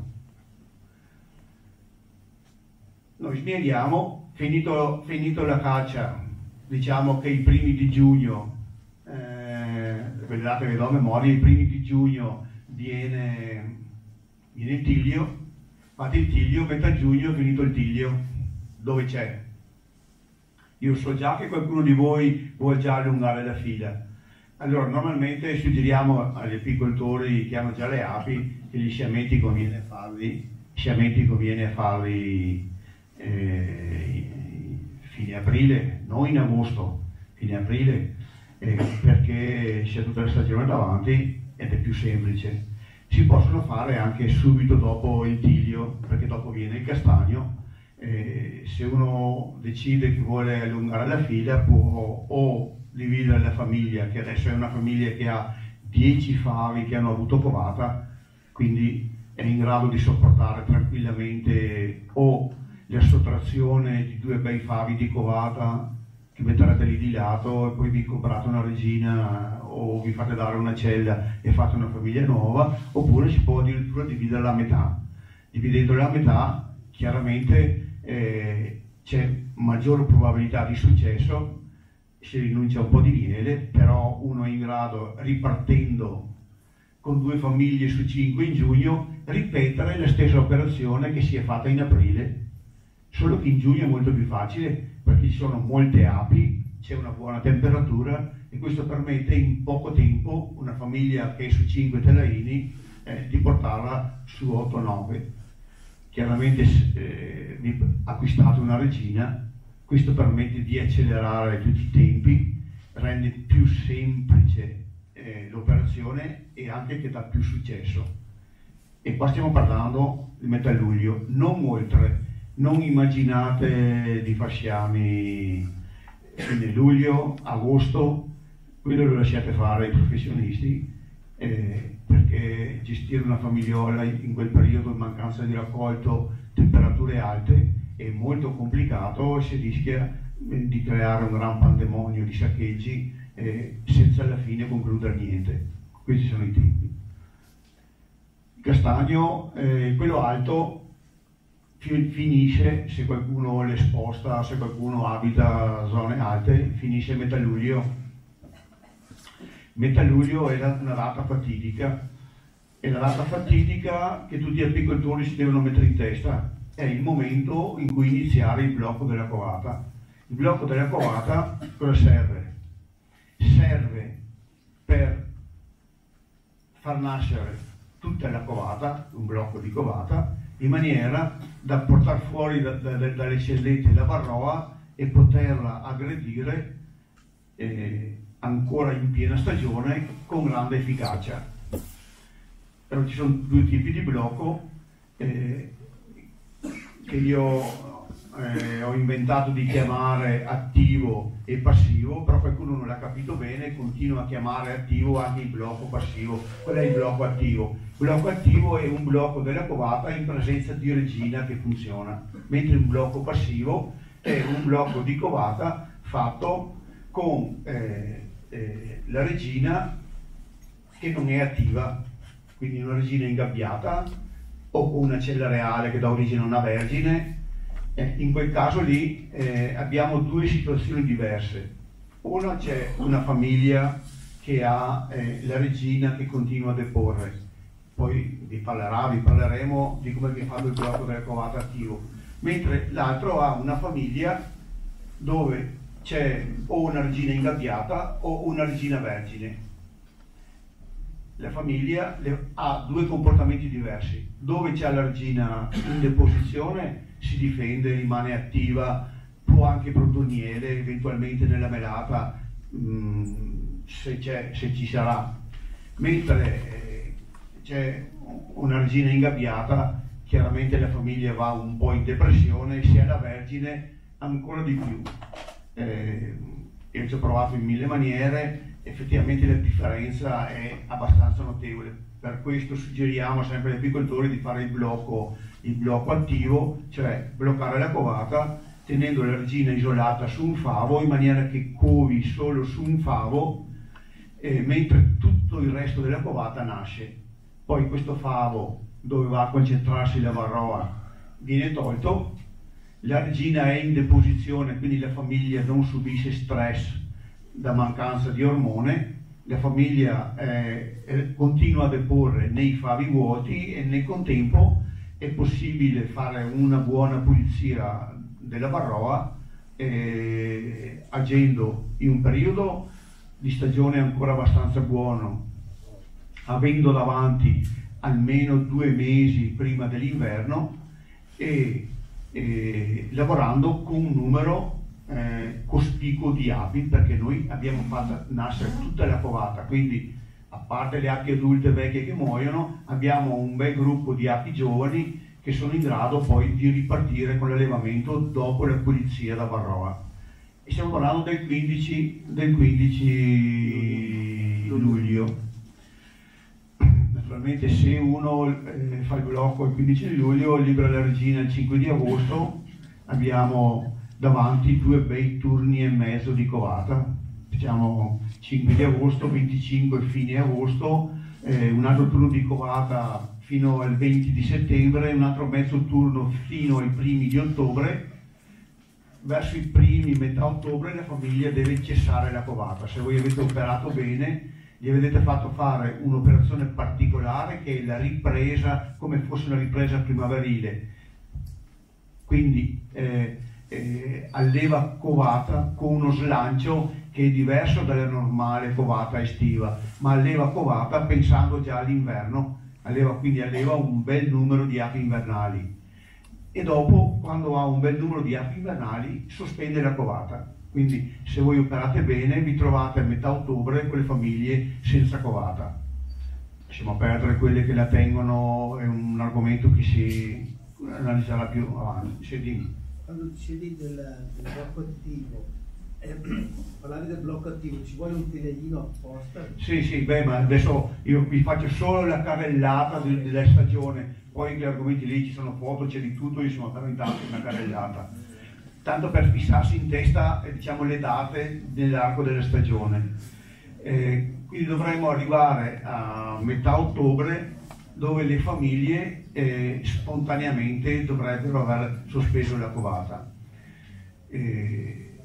Noi smieriamo, finito, finito la caccia, diciamo che i primi di giugno, eh, vedete, vedo a memoria, i primi di giugno viene, viene il tiglio, fate il tiglio, metà giugno finito il tiglio, dove c'è? Io so già che qualcuno di voi vuole già allungare la fila. Allora, normalmente suggeriamo agli apicoltori che hanno già le api che gli sciamenti conviene farli, sciamenti conviene farli eh, fine aprile, non in agosto, fine aprile, eh, perché c'è tutta la stagione davanti ed è più semplice. Si possono fare anche subito dopo il tiglio, perché dopo viene il castagno Eh, se uno decide che vuole allungare la fila, può o dividere la famiglia, che adesso è una famiglia che ha dieci favi che hanno avuto covata, quindi è in grado di sopportare tranquillamente o la sottrazione di due bei favi di covata che metterete lì di lato e poi vi comprate una regina o vi fate dare una cella e fate una famiglia nuova, oppure si può addirittura dividere la metà. Dividendola a metà chiaramente eh, c'è maggiore probabilità di successo, si rinuncia a un po' di miele, però uno è in grado, ripartendo con due famiglie su cinque in giugno, ripetere la stessa operazione che si è fatta in aprile, solo che in giugno è molto più facile perché ci sono molte api, c'è una buona temperatura e questo permette in poco tempo una famiglia che è su cinque telaini eh, di portarla su otto nove. Chiaramente eh, acquistate una regina, questo permette di accelerare tutti i tempi, rende più semplice eh, l'operazione e anche che dà più successo. E qua stiamo parlando di metà luglio, non oltre, non immaginate di far sciami fine luglio, agosto, quello lo lasciate fare ai professionisti, eh, perché gestire una famigliola in quel periodo in mancanza di raccolto, temperature alte, è molto complicato e si rischia di creare un gran pandemonio di saccheggi eh, senza alla fine concludere niente. Questi sono i tempi. Il castagno, eh, quello alto, finisce, se qualcuno le sposta, se qualcuno abita zone alte, finisce a metà luglio. Metà luglio è una data fatidica, è la data fatidica che tutti gli apicoltori si devono mettere in testa. È il momento in cui iniziare il blocco della covata. Il blocco della covata cosa serve? Serve per far nascere tutta la covata, un blocco di covata, in maniera da portare fuori da, da, dalle cellette la varroa e poterla aggredire eh, ancora in piena stagione con grande efficacia. Però ci sono due tipi di blocco eh, che io eh, ho inventato di chiamare attivo e passivo, però qualcuno non l'ha capito bene e continua a chiamare attivo anche il blocco passivo. Qual è il blocco attivo? Il blocco attivo è un blocco della covata in presenza di regina che funziona, mentre un blocco passivo è un blocco di covata fatto con eh, eh, la regina che non è attiva, quindi una regina ingabbiata o con una cella reale che dà origine a una vergine. Eh, in quel caso lì eh, abbiamo due situazioni diverse. Una, c'è una famiglia che ha eh, la regina che continua a deporre, poi vi parlerà, vi parleremo di come viene fatto il blocco della covata attivo, mentre l'altro ha una famiglia dove c'è o una regina ingabbiata o una regina vergine. La famiglia ha due comportamenti diversi. Dove c'è la regina in deposizione si difende, rimane attiva, può anche produrre miele, eventualmente nella melata mh, se, c'è, se ci sarà. Mentre eh, c'è una regina ingabbiata, chiaramente la famiglia va un po' in depressione, se è la vergine ancora di più. Eh, io ci ho provato in mille maniere, effettivamente la differenza è abbastanza notevole. Per questo suggeriamo sempre agli apicoltori di fare il blocco, il blocco attivo, cioè bloccare la covata tenendo la regina isolata su un favo in maniera che covi solo su un favo eh, mentre tutto il resto della covata nasce. Poi questo favo dove va a concentrarsi la varroa viene tolto, la regina è in deposizione, quindi la famiglia non subisce stress da mancanza di ormone, la famiglia eh, eh, continua a deporre nei favi vuoti e nel contempo è possibile fare una buona pulizia della varroa eh, agendo in un periodo di stagione ancora abbastanza buono, avendo davanti almeno due mesi prima dell'inverno e, e lavorando con un numero Eh, cospicuo di api, perché noi abbiamo fatto nascere tutta la covata, quindi a parte le api adulte vecchie che muoiono abbiamo un bel gruppo di api giovani che sono in grado poi di ripartire con l'allevamento dopo la pulizia da varroa. E stiamo parlando del quindici, del quindici luglio. Naturalmente se uno eh, fa il blocco il quindici luglio, libera la regina il cinque di agosto, abbiamo davanti due bei turni e mezzo di covata, diciamo cinque di agosto, venticinque fine agosto, eh, un altro turno di covata fino al venti di settembre, un altro mezzo turno fino ai primi di ottobre. Verso i primi, metà ottobre, la famiglia deve cessare la covata. Se voi avete operato bene, gli avete fatto fare un'operazione particolare che è la ripresa, come fosse una ripresa primaverile. Quindi eh, eh, alleva covata con uno slancio che è diverso dalla normale covata estiva, ma alleva covata pensando già all'inverno, alleva, quindi alleva un bel numero di api invernali. E dopo, quando ha un bel numero di api invernali, sospende la covata. Quindi se voi operate bene vi trovate a metà ottobre con le famiglie senza covata. Lasciamo perdere quelle che la tengono, è un argomento che si analizzerà più avanti. Sì, quando dicevi del, del blocco attivo, eh, parlavi del blocco attivo, ci vuole un teleino apposta? Sì, sì, beh, ma adesso io vi faccio solo la carrellata de, della stagione, poi gli argomenti lì ci sono foto, c'è di tutto, io sono però intanto una carrellata. Tanto per fissarsi in testa eh, diciamo, le date nell'arco della stagione. Eh, quindi dovremmo arrivare a metà ottobre dove le famiglie eh, spontaneamente dovrebbero aver sospeso la covata. Eh,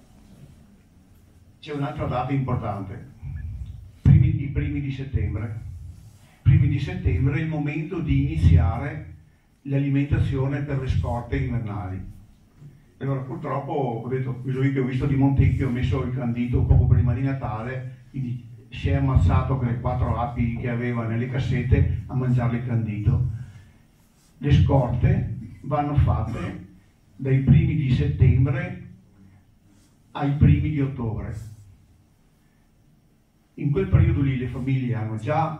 c'è un'altra data importante, primi, i primi di settembre. Primi di settembre è il momento di iniziare l'alimentazione per le scorte invernali. Allora purtroppo, ho detto, quello che ho visto di Montecchio, ho messo il candito poco prima di Natale, quindi si è ammazzato con le quattro api che aveva nelle cassette a mangiare il candito. Le scorte vanno fatte dai primi di settembre ai primi di ottobre. In quel periodo lì le famiglie hanno già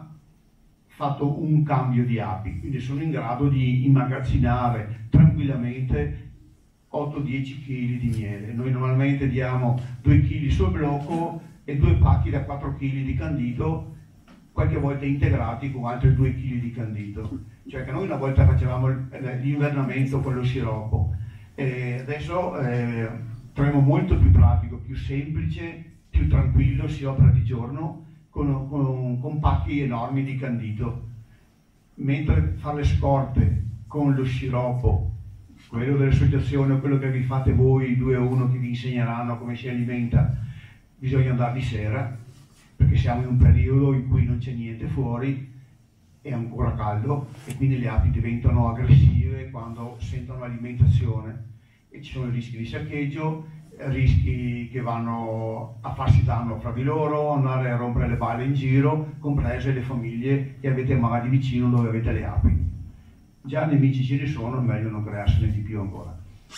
fatto un cambio di api, quindi sono in grado di immagazzinare tranquillamente otto dieci chili di miele. Noi normalmente diamo due chili sul blocco e due pacchi da quattro chili di candito, qualche volta integrati con altri due chili di candito. Cioè che noi una volta facevamo l'invernamento con lo sciroppo, e adesso eh, troviamo molto più pratico, più semplice, più tranquillo, si opera di giorno con, con, con pacchi enormi di candito. Mentre fare le scorte con lo sciroppo, quello dell'associazione o quello che vi fate voi, due o uno che vi insegneranno come si alimenta, bisogna andare di sera, perché siamo in un periodo in cui non c'è niente fuori, è ancora caldo e quindi le api diventano aggressive quando sentono l'alimentazione e ci sono rischi di saccheggio, rischi che vanno a farsi danno fra di loro, andare a rompere le balle in giro, comprese le famiglie che avete magari vicino dove avete le api. Già nemici ce ne sono, è meglio non crearsene di più ancora.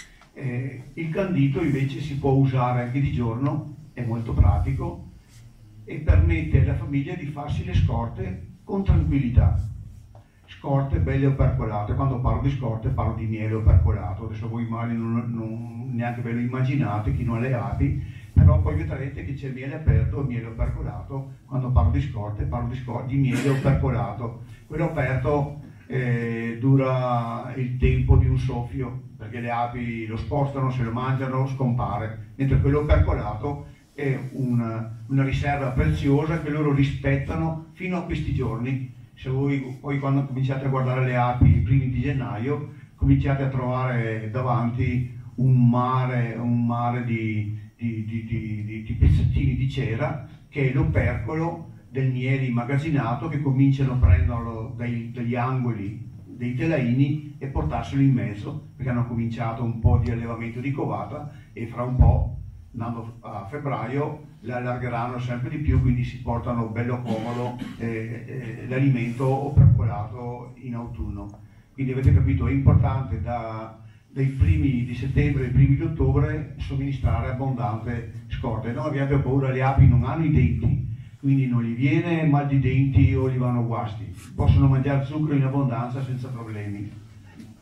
Eh, il candito invece si può usare anche di giorno, è molto pratico e permette alla famiglia di farsi le scorte con tranquillità. Scorte belle opercolate, quando parlo di scorte parlo di miele opercolato, adesso voi magari non, non neanche ve lo immaginate, chi non ha le api, però poi vedrete che c'è miele aperto e miele opercolato. Quando parlo di scorte parlo di, scorte, di miele opercolato. Quello aperto Eh, dura il tempo di un soffio, perché le api lo spostano, se lo mangiano, scompare, mentre quello percolato è una, una riserva preziosa che loro rispettano fino a questi giorni. Se voi poi quando cominciate a guardare le api i primi di gennaio, cominciate a trovare davanti un mare, un mare di, di, di, di, di, di pezzettini di cera, che è l'opercolo del miele immagazzinato, che cominciano a prenderlo dai, dagli angoli dei telaini e portarselo in mezzo, perché hanno cominciato un po' di allevamento di covata e fra un po', andando a febbraio, la allargeranno sempre di più, quindi si portano bello comodo eh, eh, l'alimento opercolato in autunno. Quindi avete capito, è importante da, dai primi di settembre ai primi di ottobre somministrare abbondante scorte. Non abbiate paura, le api non hanno i denti, quindi non gli viene mal di denti o gli vanno guasti, possono mangiare zucchero in abbondanza senza problemi.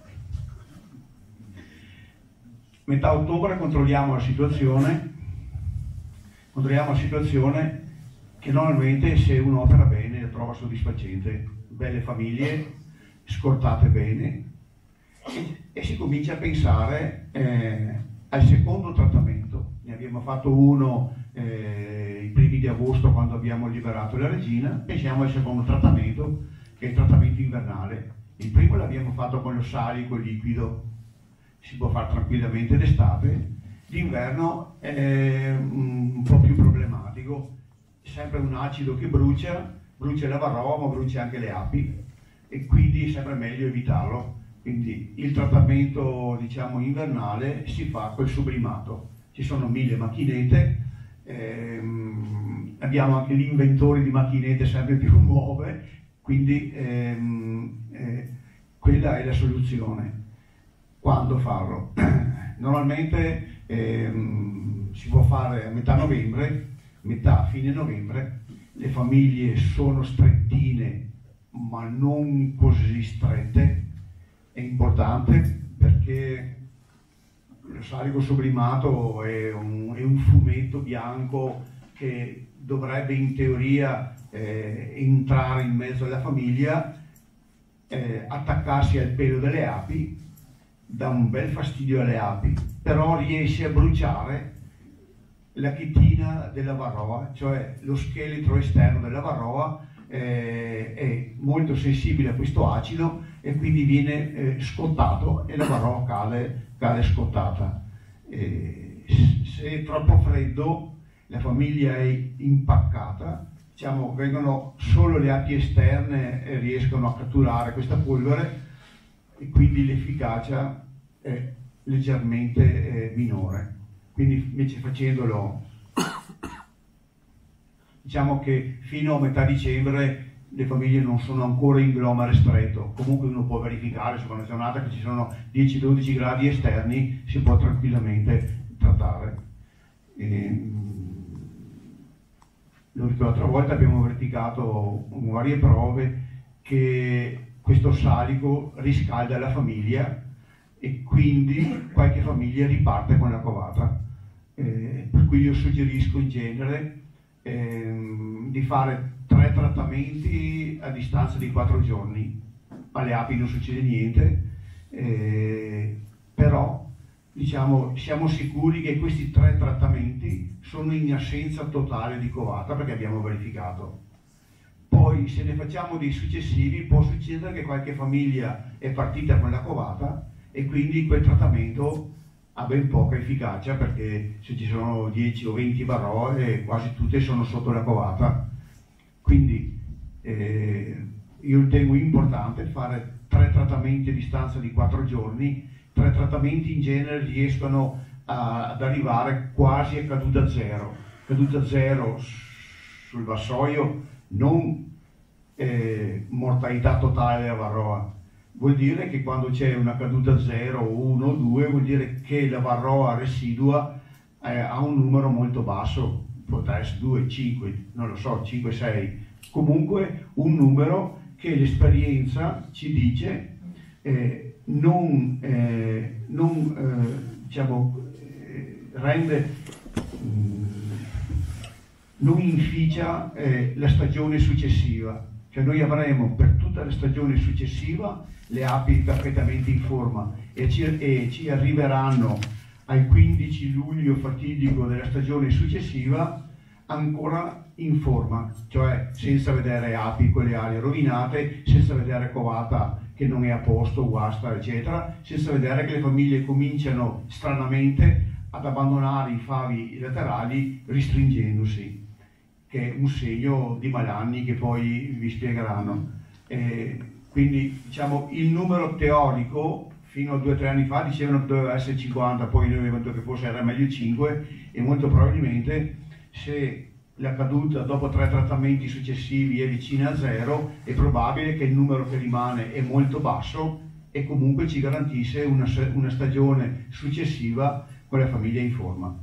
metà ottobre controlliamo la situazione, controlliamo la situazione che normalmente se uno opera bene la trova soddisfacente, belle famiglie, scortate bene, e, e si comincia a pensare eh, al secondo trattamento. Ne abbiamo fatto uno eh, i primi di agosto quando abbiamo liberato la regina, pensiamo al secondo trattamento, che è il trattamento invernale. Il primo l'abbiamo fatto con lo salico liquido, si può fare tranquillamente d'estate. L'inverno è un po' più problematico, sempre un acido che brucia, brucia la varroa ma brucia anche le api e quindi è sempre meglio evitarlo. Quindi il trattamento, diciamo, invernale si fa col sublimato. Ci sono mille macchinette, ehm, abbiamo anche gli inventori di macchinette sempre più nuove, quindi ehm, eh, quella è la soluzione. Quando farlo? Normalmente ehm, si può fare a metà novembre, metà fine novembre. Le famiglie sono strettine ma non così strette. È importante perché lo salico sublimato è un, è un fumetto bianco che dovrebbe in teoria eh, entrare in mezzo alla famiglia, eh, attaccarsi al pelo delle api, dà un bel fastidio alle api, però riesce a bruciare la chitina della varroa, cioè lo scheletro esterno della varroa eh, è molto sensibile a questo acido e quindi viene eh, scottato e la varroa cade, cade scottata. Eh, se è troppo freddo la famiglia è impaccata, diciamo, vengono solo le api esterne e riescono a catturare questa polvere e quindi l'efficacia è leggermente eh, minore. Quindi invece facendolo, diciamo che fino a metà dicembre le famiglie non sono ancora in glomare stretto, comunque uno può verificare su una giornata che ci sono dieci dodici gradi esterni, si può tranquillamente trattare. E, l'altra volta abbiamo verificato con varie prove che questo salico riscalda la famiglia e quindi qualche famiglia riparte con la covata. Eh, per cui io suggerisco in genere ehm, di fare tre trattamenti a distanza di quattro giorni. Alle api non succede niente, eh, però diciamo, siamo sicuri che questi tre trattamenti sono in assenza totale di covata perché abbiamo verificato. Poi se ne facciamo dei successivi può succedere che qualche famiglia è partita con la covata e quindi quel trattamento ha ben poca efficacia perché se ci sono dieci o venti varroe quasi tutte sono sotto la covata. Quindi eh, io ritengo importante fare tre trattamenti a distanza di quattro giorni. Tre trattamenti in genere riescono a, ad arrivare quasi a caduta zero. Caduta zero sul vassoio, non eh, mortalità totale della varroa. Vuol dire che quando c'è una caduta zero, uno o due, vuol dire che la varroa residua eh, ha un numero molto basso, potrà essere due, cinque, non lo so, cinque, sei, comunque un numero che l'esperienza ci dice eh, non, eh, non eh, diciamo, eh, rende, mh, non inficia eh, la stagione successiva. Cioè noi avremo per tutta la stagione successiva le api perfettamente in forma e ci, e ci arriveranno al quindici luglio fatidico della stagione successiva ancora in forma, cioè senza vedere api con le ali rovinate, senza vedere covata che non è a posto, guasta, eccetera, senza vedere che le famiglie cominciano stranamente ad abbandonare i favi laterali ristringendosi, che è un segno di malanni che poi vi spiegheranno. Eh, quindi diciamo il numero teorico fino a due o tre anni fa dicevano che doveva essere cinquanta, poi noi abbiamo detto che forse era meglio cinque e molto probabilmente se la caduta dopo tre trattamenti successivi è vicina a zero è probabile che il numero che rimane è molto basso e comunque ci garantisce una, una stagione successiva con la famiglia in forma.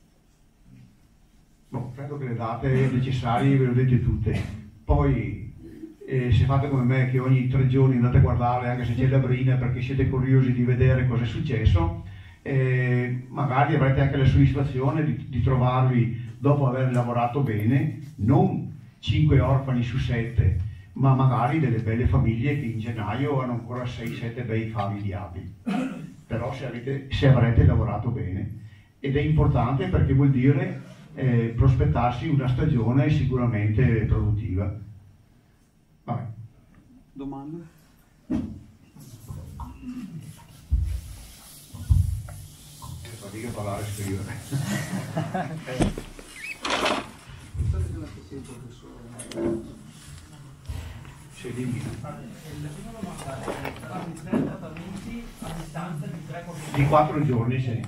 No, credo che le date necessarie ve le ho dette tutte. Poi eh, se fate come me che ogni tre giorni andate a guardare anche se c'è la brina perché siete curiosi di vedere cosa è successo, eh, magari avrete anche la soddisfazione di, di trovarvi, dopo aver lavorato bene, non cinque orfani su sette, ma magari delle belle famiglie che in gennaio hanno ancora sei sette bei favi di api, però se, avete, se avrete lavorato bene. Ed è importante perché vuol dire eh, prospettarsi una stagione sicuramente produttiva. Vabbè. Domande? Che fatica a parlare e scrivere. Sei di mia. tre trattamenti a distanza di tre Di quattro giorni, sì.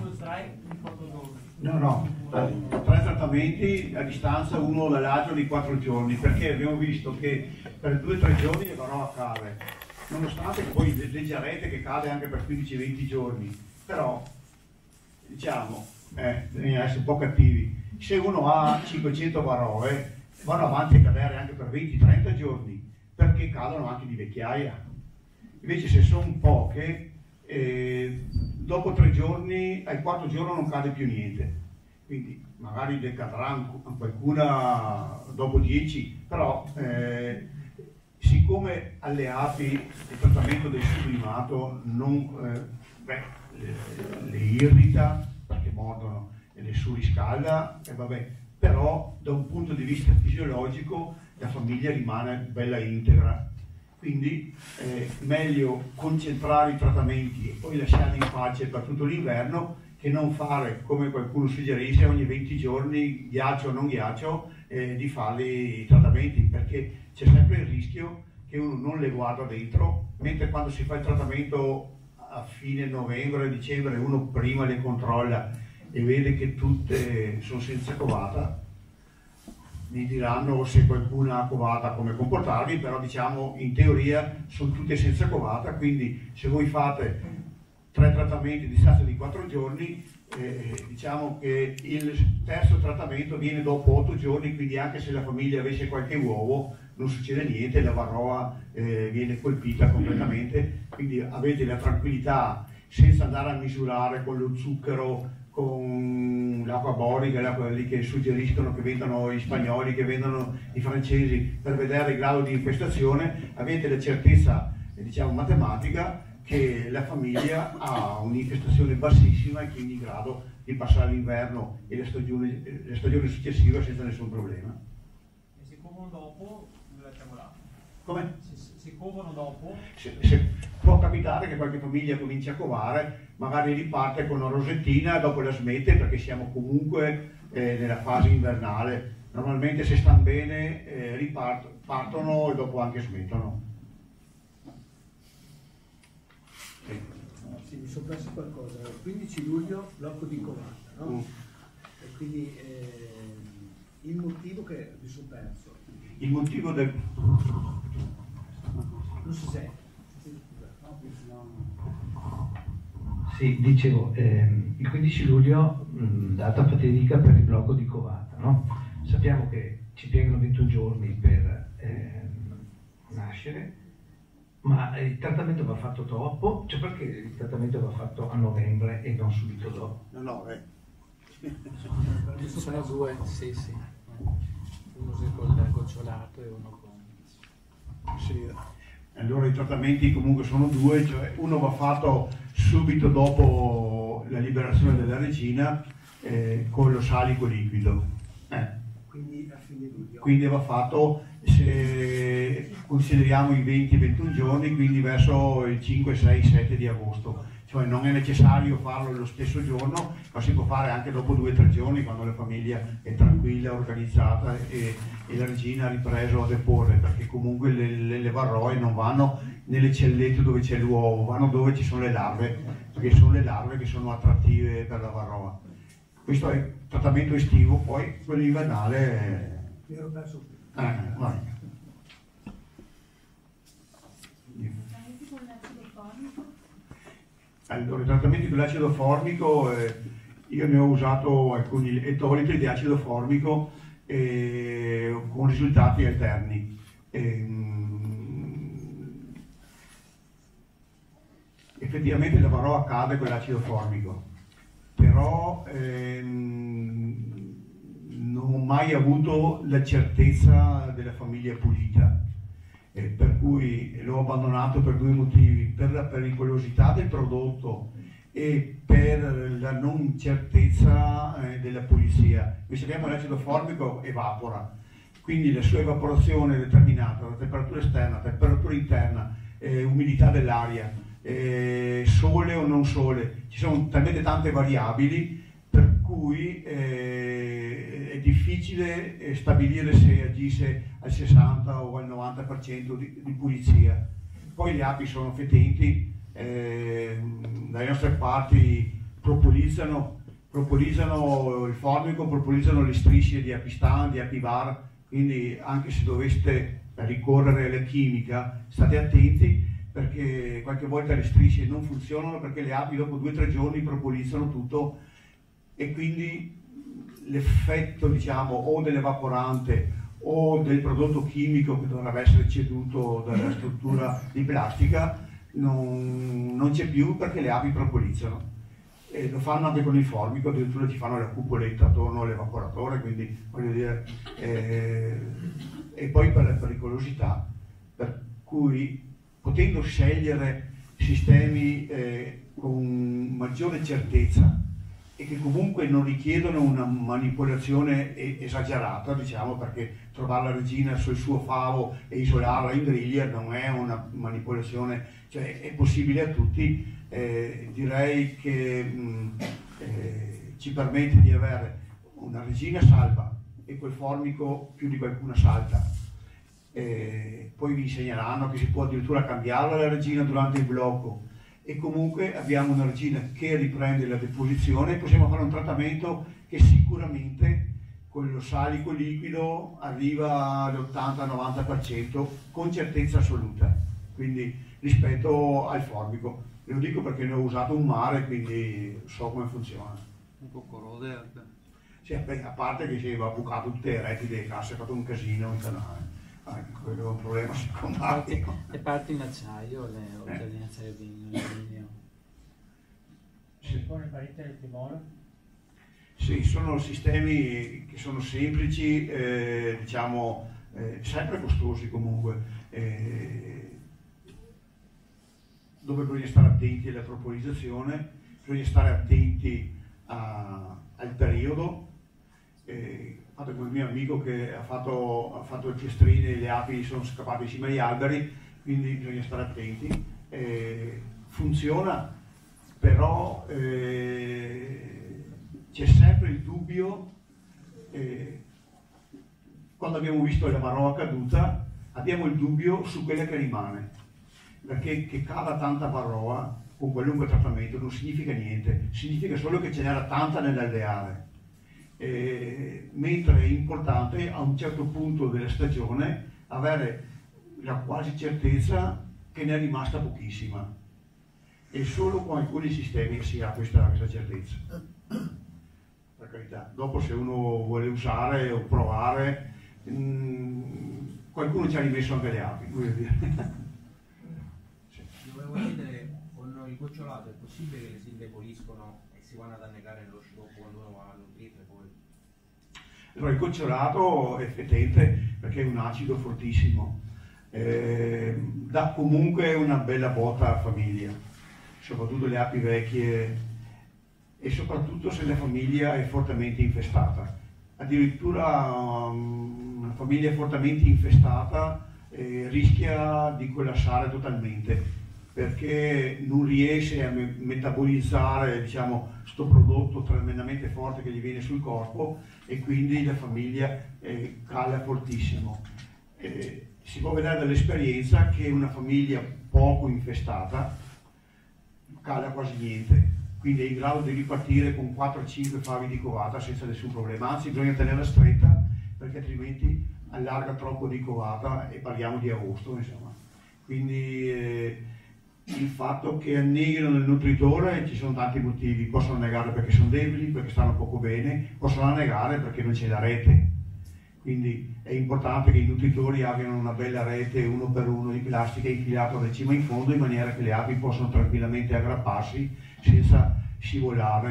No, no, tre trattamenti a distanza uno dall'altro di quattro giorni, perché abbiamo visto che per due o tre giorni le varroa cade, nonostante poi leggerete che cade anche per quindici venti giorni, però diciamo, eh, bisogna essere un po' cattivi, se uno ha cinquecento varroe vanno avanti a cadere anche per venti trenta giorni, perché cadono anche di vecchiaia. Invece se sono poche, eh, dopo tre giorni, al quarto giorno non cade più niente, quindi magari ne cadrà qualcuna dopo dieci, però eh, siccome alle api il trattamento del sublimato non, eh, beh, le, le irrita perché mordono e le surriscalda, e vabbè, però da un punto di vista fisiologico la famiglia rimane bella integra, quindi è eh, meglio concentrare i trattamenti e poi lasciarli in pace per tutto l'inverno che non fare, come qualcuno suggerisce, ogni venti giorni, ghiaccio o non ghiaccio, eh, di farli i trattamenti, perché c'è sempre il rischio che uno non le guarda dentro, mentre quando si fa il trattamento a fine novembre, dicembre, uno prima le controlla e vede che tutte sono senza covata. Mi diranno se qualcuna ha covata come comportarvi, però diciamo in teoria sono tutte senza covata, quindi se voi fate tre trattamenti di distanza di quattro giorni, eh, diciamo che il terzo trattamento viene dopo otto giorni, quindi anche se la famiglia avesse qualche uovo non succede niente, la varroa eh, viene colpita completamente, quindi avete la tranquillità senza andare a misurare con lo zucchero, con l'acqua borica, quelli che suggeriscono, che vendono gli spagnoli, che vendono i francesi, per vedere il grado di infestazione. Avete la certezza, diciamo, matematica che la famiglia ha un'infestazione bassissima e quindi in grado di passare l'inverno e le stagioni, le stagioni successive senza nessun problema. E se covono dopo, lo lasciamo là? Come? Se, se covono dopo? Se, se, può capitare che qualche famiglia cominci a covare, magari riparte con una rosettina e dopo la smette, perché siamo comunque eh, nella fase invernale. Normalmente se stanno bene eh, ripartono, partono e dopo anche smettono. Sì. Sì, mi sono perso qualcosa. Il quindici luglio blocco di covata, no? Mm. E quindi eh, il motivo che mi sono perso. Il motivo del... Non so se... Sì, dicevo, ehm, il quindici luglio, mh, data fatidica per il blocco di covata, no? Sappiamo che ci piegano ventuno giorni per ehm, nascere, ma il trattamento va fatto troppo, cioè perché il trattamento va fatto a novembre e non subito dopo? No, no, eh. Sono due, sì, sì. Uno col gocciolato e uno con... Sì. Allora i trattamenti comunque sono due, cioè uno va fatto subito dopo la liberazione della regina eh, con lo salico liquido. Eh. Quindi a fine luglio. Quindi va fatto, se consideriamo i venti ventuno giorni, quindi verso il cinque, sei, sette di agosto. Cioè non è necessario farlo lo stesso giorno, ma si può fare anche dopo due o tre giorni, quando la famiglia è tranquilla, organizzata e, e la regina ha ripreso a deporre, perché comunque le, le, le varroe non vanno nelle cellette dove c'è l'uovo, vanno dove ci sono le larve, perché sono le larve che sono attrattive per la varroa. Questo è il trattamento estivo, poi quello invernale è... Mi ero perso. Eh, vai. Allora, i trattamenti con l'acido formico, eh, io ne ho usato alcuni ettolitri di acido formico eh, con risultati alterni. Eh, effettivamente la varroa cade con l'acido formico, però ehm, non ho mai avuto la certezza della famiglia pulita, eh, per cui l'ho abbandonato per due motivi: per la pericolosità del prodotto e per la non certezza eh, della pulizia. Noi sappiamo che l'acido formico evapora, quindi la sua evaporazione è determinata da temperatura esterna, temperatura interna, eh, umidità dell'aria, eh, sole o non sole. Ci sono talmente tante variabili per cui eh, è difficile stabilire se agisse al sessanta o al novanta per cento di, di pulizia. Poi le api sono fetenti, eh, dalle nostre parti propolizzano, propolizzano il formico, propolizzano le strisce di apistan, di apivar, quindi anche se doveste ricorrere alla chimica state attenti, perché qualche volta le strisce non funzionano perché le api dopo due o tre giorni propolizzano tutto e quindi l'effetto, diciamo, o dell'evaporante o del prodotto chimico che dovrebbe essere ceduto dalla struttura di plastica non, non c'è più perché le api propolizzano. E lo fanno anche con il formico, addirittura ci fanno la cupoletta attorno all'evaporatore, quindi voglio dire, eh, e poi per la pericolosità, per cui potendo scegliere sistemi eh, con maggiore certezza e che comunque non richiedono una manipolazione esagerata, diciamo, perché trovare la regina sul suo favo e isolarla in griglia non è una manipolazione, cioè è possibile a tutti, eh, direi che mh, eh, ci permette di avere una regina salva e quel formico più di qualcuna salta. Eh, poi vi insegneranno che si può addirittura cambiarla la regina durante il blocco, e comunque abbiamo una regina che riprende la deposizione e possiamo fare un trattamento che sicuramente con lo salico liquido arriva all'ottanta novanta per cento con certezza assoluta, quindi rispetto al formico. Ve lo dico perché ne ho usato un mare, quindi so come funziona. Un po' corrode anche. Sì, a parte che si aveva bucato tutte le reti delle casse, ha fatto un casino in canale. Ah, quello è un problema secondario. Le parti in acciaio, le oltre in acciaio di alluminio. Sì. Pone parete del timore? Sì, sono sistemi che sono semplici, eh, diciamo, eh, sempre costosi comunque, eh, dove bisogna stare attenti alla propolizzazione, bisogna stare attenti a, al periodo. Eh, fatto con il mio amico che ha fatto, ha fatto il fiestrino e le api sono scappate in cima agli alberi, quindi bisogna stare attenti. Eh, funziona, però eh, c'è sempre il dubbio, eh, quando abbiamo visto la varroa caduta abbiamo il dubbio su quella che rimane, perché che cada tanta varroa con qualunque trattamento non significa niente, significa solo che ce n'era tanta nell'alveare. Eh, mentre è importante a un certo punto della stagione avere la quasi certezza che ne è rimasta pochissima, e solo con alcuni sistemi si ha questa, questa certezza. Per carità, dopo se uno vuole usare o provare, mh, qualcuno ci ha rimesso anche le api. Sì. Dovevo chiedere, con il gocciolato è possibile che si indeboliscono e si vanno ad annegare nello sciroppo quando uno va a nutrirle poi? Allora, il gocciolato è fetente perché è un acido fortissimo, eh, dà comunque una bella botta a famiglia, soprattutto le api vecchie, e soprattutto se la famiglia è fortemente infestata. Addirittura um, una famiglia fortemente infestata eh, rischia di collassare totalmente, perché non riesce a me metabolizzare, diciamo, questo prodotto tremendamente forte che gli viene sul corpo, e quindi la famiglia eh, cala fortissimo. Eh, si può vedere dall'esperienza che una famiglia poco infestata cala quasi niente, quindi è in grado di ripartire con quattro cinque favi di covata senza nessun problema, anzi bisogna tenerla stretta perché altrimenti allarga troppo di covata, e parliamo di agosto, insomma. Quindi eh, il fatto che anneghino nel nutritore, ci sono tanti motivi: possono annegare perché sono deboli, perché stanno poco bene, possono annegare perché non c'è la rete, quindi è importante che i nutritori abbiano una bella rete uno per uno di plastica infilato da cima in fondo, in maniera che le api possano tranquillamente aggrapparsi senza scivolare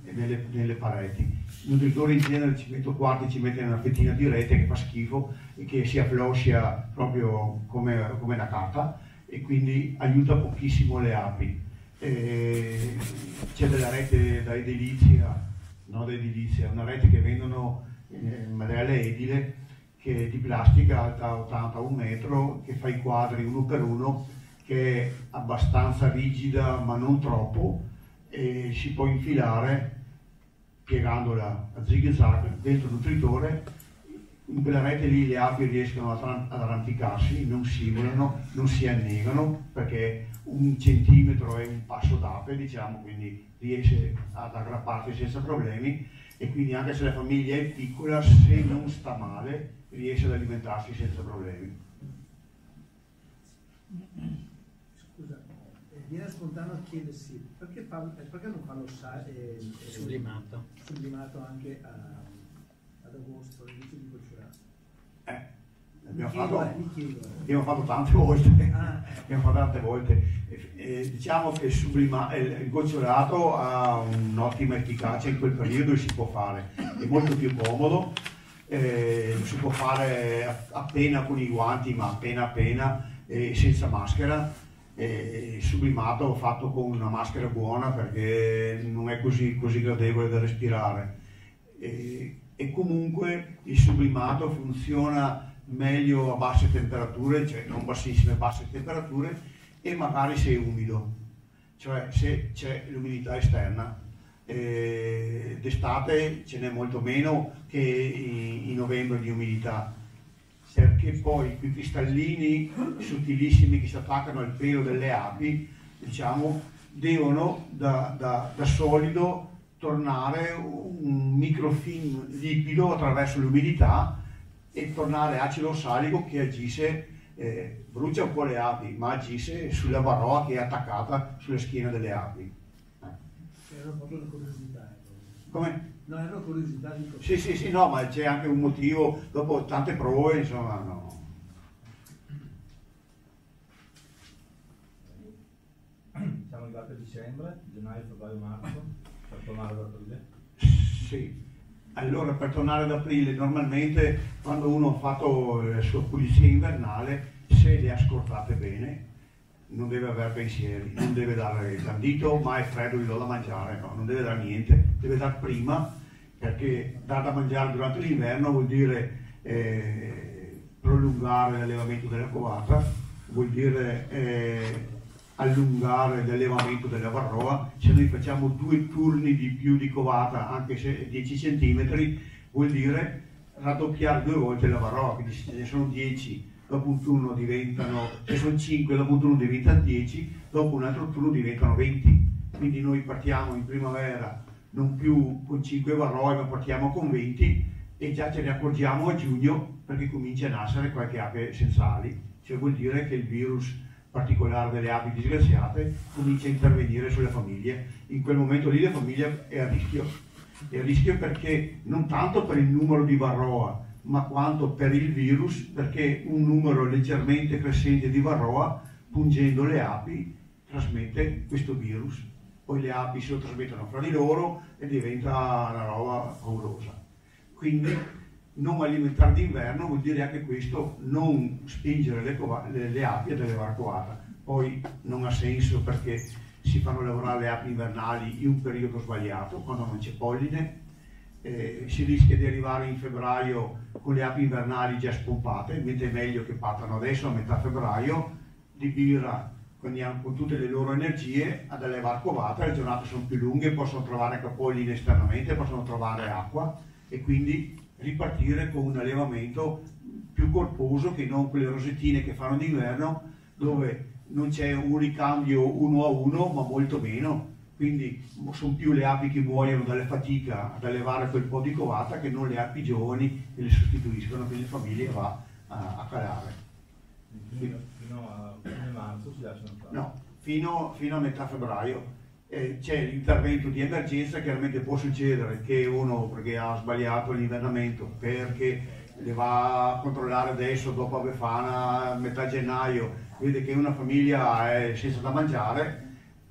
nelle, nelle pareti. Il nutritore in genere ci metto quarti, ci mette una fettina di rete che fa schifo e che si affloscia proprio come, come una carta, e quindi aiuta pochissimo le api. Eh, c'è della rete da edilizia, no da edilizia, una rete che vendono in materiale edile, che è di plastica alta ottanta un metro, che fa i quadri uno per uno, che è abbastanza rigida ma non troppo, e si può infilare piegandola a zig zag dentro il nutritore. In quella rete lì le api riescono ad arrampicarsi, non simulano, non si annegano, perché un centimetro è un passo d'ape, diciamo, quindi riesce ad aggrapparsi senza problemi, e quindi anche se la famiglia è piccola, se non sta male, riesce ad alimentarsi senza problemi. Scusa, eh, viene spontaneo chiedersi perché, fa, perché non fanno eh, sublimato. sublimato anche a, ad agosto, all'inizio di Cocciolato? Eh. Abbiamo chiedo, fatto, eh, chiedo, eh. abbiamo fatto tante volte, ah. abbiamo fatto tante volte. E, e, diciamo che il, sublima, il, il gocciolato ha un'ottima efficacia in quel periodo e si può fare, è molto più comodo, eh, si può fare appena con i guanti, ma appena appena, eh, senza maschera. Eh, il sublimato fatto con una maschera buona, perché non è così, così gradevole da respirare. Eh, e comunque il sublimato funziona meglio a basse temperature, cioè non bassissime, basse temperature, e magari se è umido, cioè se c'è l'umidità esterna. Eh, d'estate ce n'è molto meno che in, in novembre di umidità, perché poi quei cristallini sottilissimi che si attaccano al pelo delle api, diciamo, devono da, da, da solido tornare un microfilm liquido attraverso l'umidità e tornare acido ossalico che agisce, eh, brucia un po' le api, ma agisce sulla varroa che è attaccata sulle schiene delle api. Eh. Era proprio una curiosità. Eh. Come? No, era una curiosità di Sì, sì, sì, no, ma c'è anche un motivo, dopo tante prove, insomma, no. Siamo arrivati a dicembre, gennaio, febbraio, marzo, per tornare ad aprile? Sì. Allora, per tornare ad aprile, normalmente quando uno ha fatto la sua pulizia invernale, se le ha scortate bene, non deve avere pensieri, non deve dare il candito, ma è freddo, gli do da mangiare, no, non deve dare niente, deve dare prima, perché dar da mangiare durante l'inverno vuol dire eh, prolungare l'allevamento della covata, vuol dire eh, allungare l'allevamento della varroa. Se noi facciamo due turni di più di covata, anche se dieci centimetri, vuol dire raddoppiare due volte la varroa, quindi se ne sono dieci, dopo un turno diventano, se sono cinque, dopo un turno diventano dieci, dopo un altro turno diventano venti. Quindi noi partiamo in primavera non più con cinque varroe, ma partiamo con venti, e già ce ne accorgiamo a giugno, perché comincia a nascere qualche ape senza ali, cioè vuol dire che il virus particolare delle api disgraziate comincia a intervenire sulle famiglie. In quel momento lì la famiglia è a rischio, è a rischio perché non tanto per il numero di varroa, ma quanto per il virus, perché un numero leggermente crescente di varroa, pungendo le api, trasmette questo virus. Poi le api si lo trasmettono fra di loro e diventa una roba paurosa. Quindi non alimentare d'inverno vuol dire anche questo, non spingere le, le, le api ad allevare covata. Poi non ha senso, perché si fanno lavorare le api invernali in un periodo sbagliato, quando non c'è polline. Eh, si rischia di arrivare in febbraio con le api invernali già spompate, mentre è meglio che partano adesso a metà febbraio di birra con, con tutte le loro energie ad allevare covata. Le giornate sono più lunghe, possono trovare capoline esternamente, possono trovare acqua, e quindi ripartire con un allevamento più corposo, che non quelle rosettine che fanno d'inverno, dove non c'è un ricambio uno a uno, ma molto meno. Quindi sono più le api che muoiono dalle fatica ad allevare quel po' di covata che non le api giovani che le sostituiscono, quindi le famiglie va a, a calare. Fino, fino a fine marzo si lasciano fare? No, fino, fino a metà febbraio. Eh, c'è l'intervento di emergenza, chiaramente può succedere che uno, perché ha sbagliato l'invernamento, perché le va a controllare adesso dopo a Befana a metà gennaio, vede che una famiglia è senza da mangiare,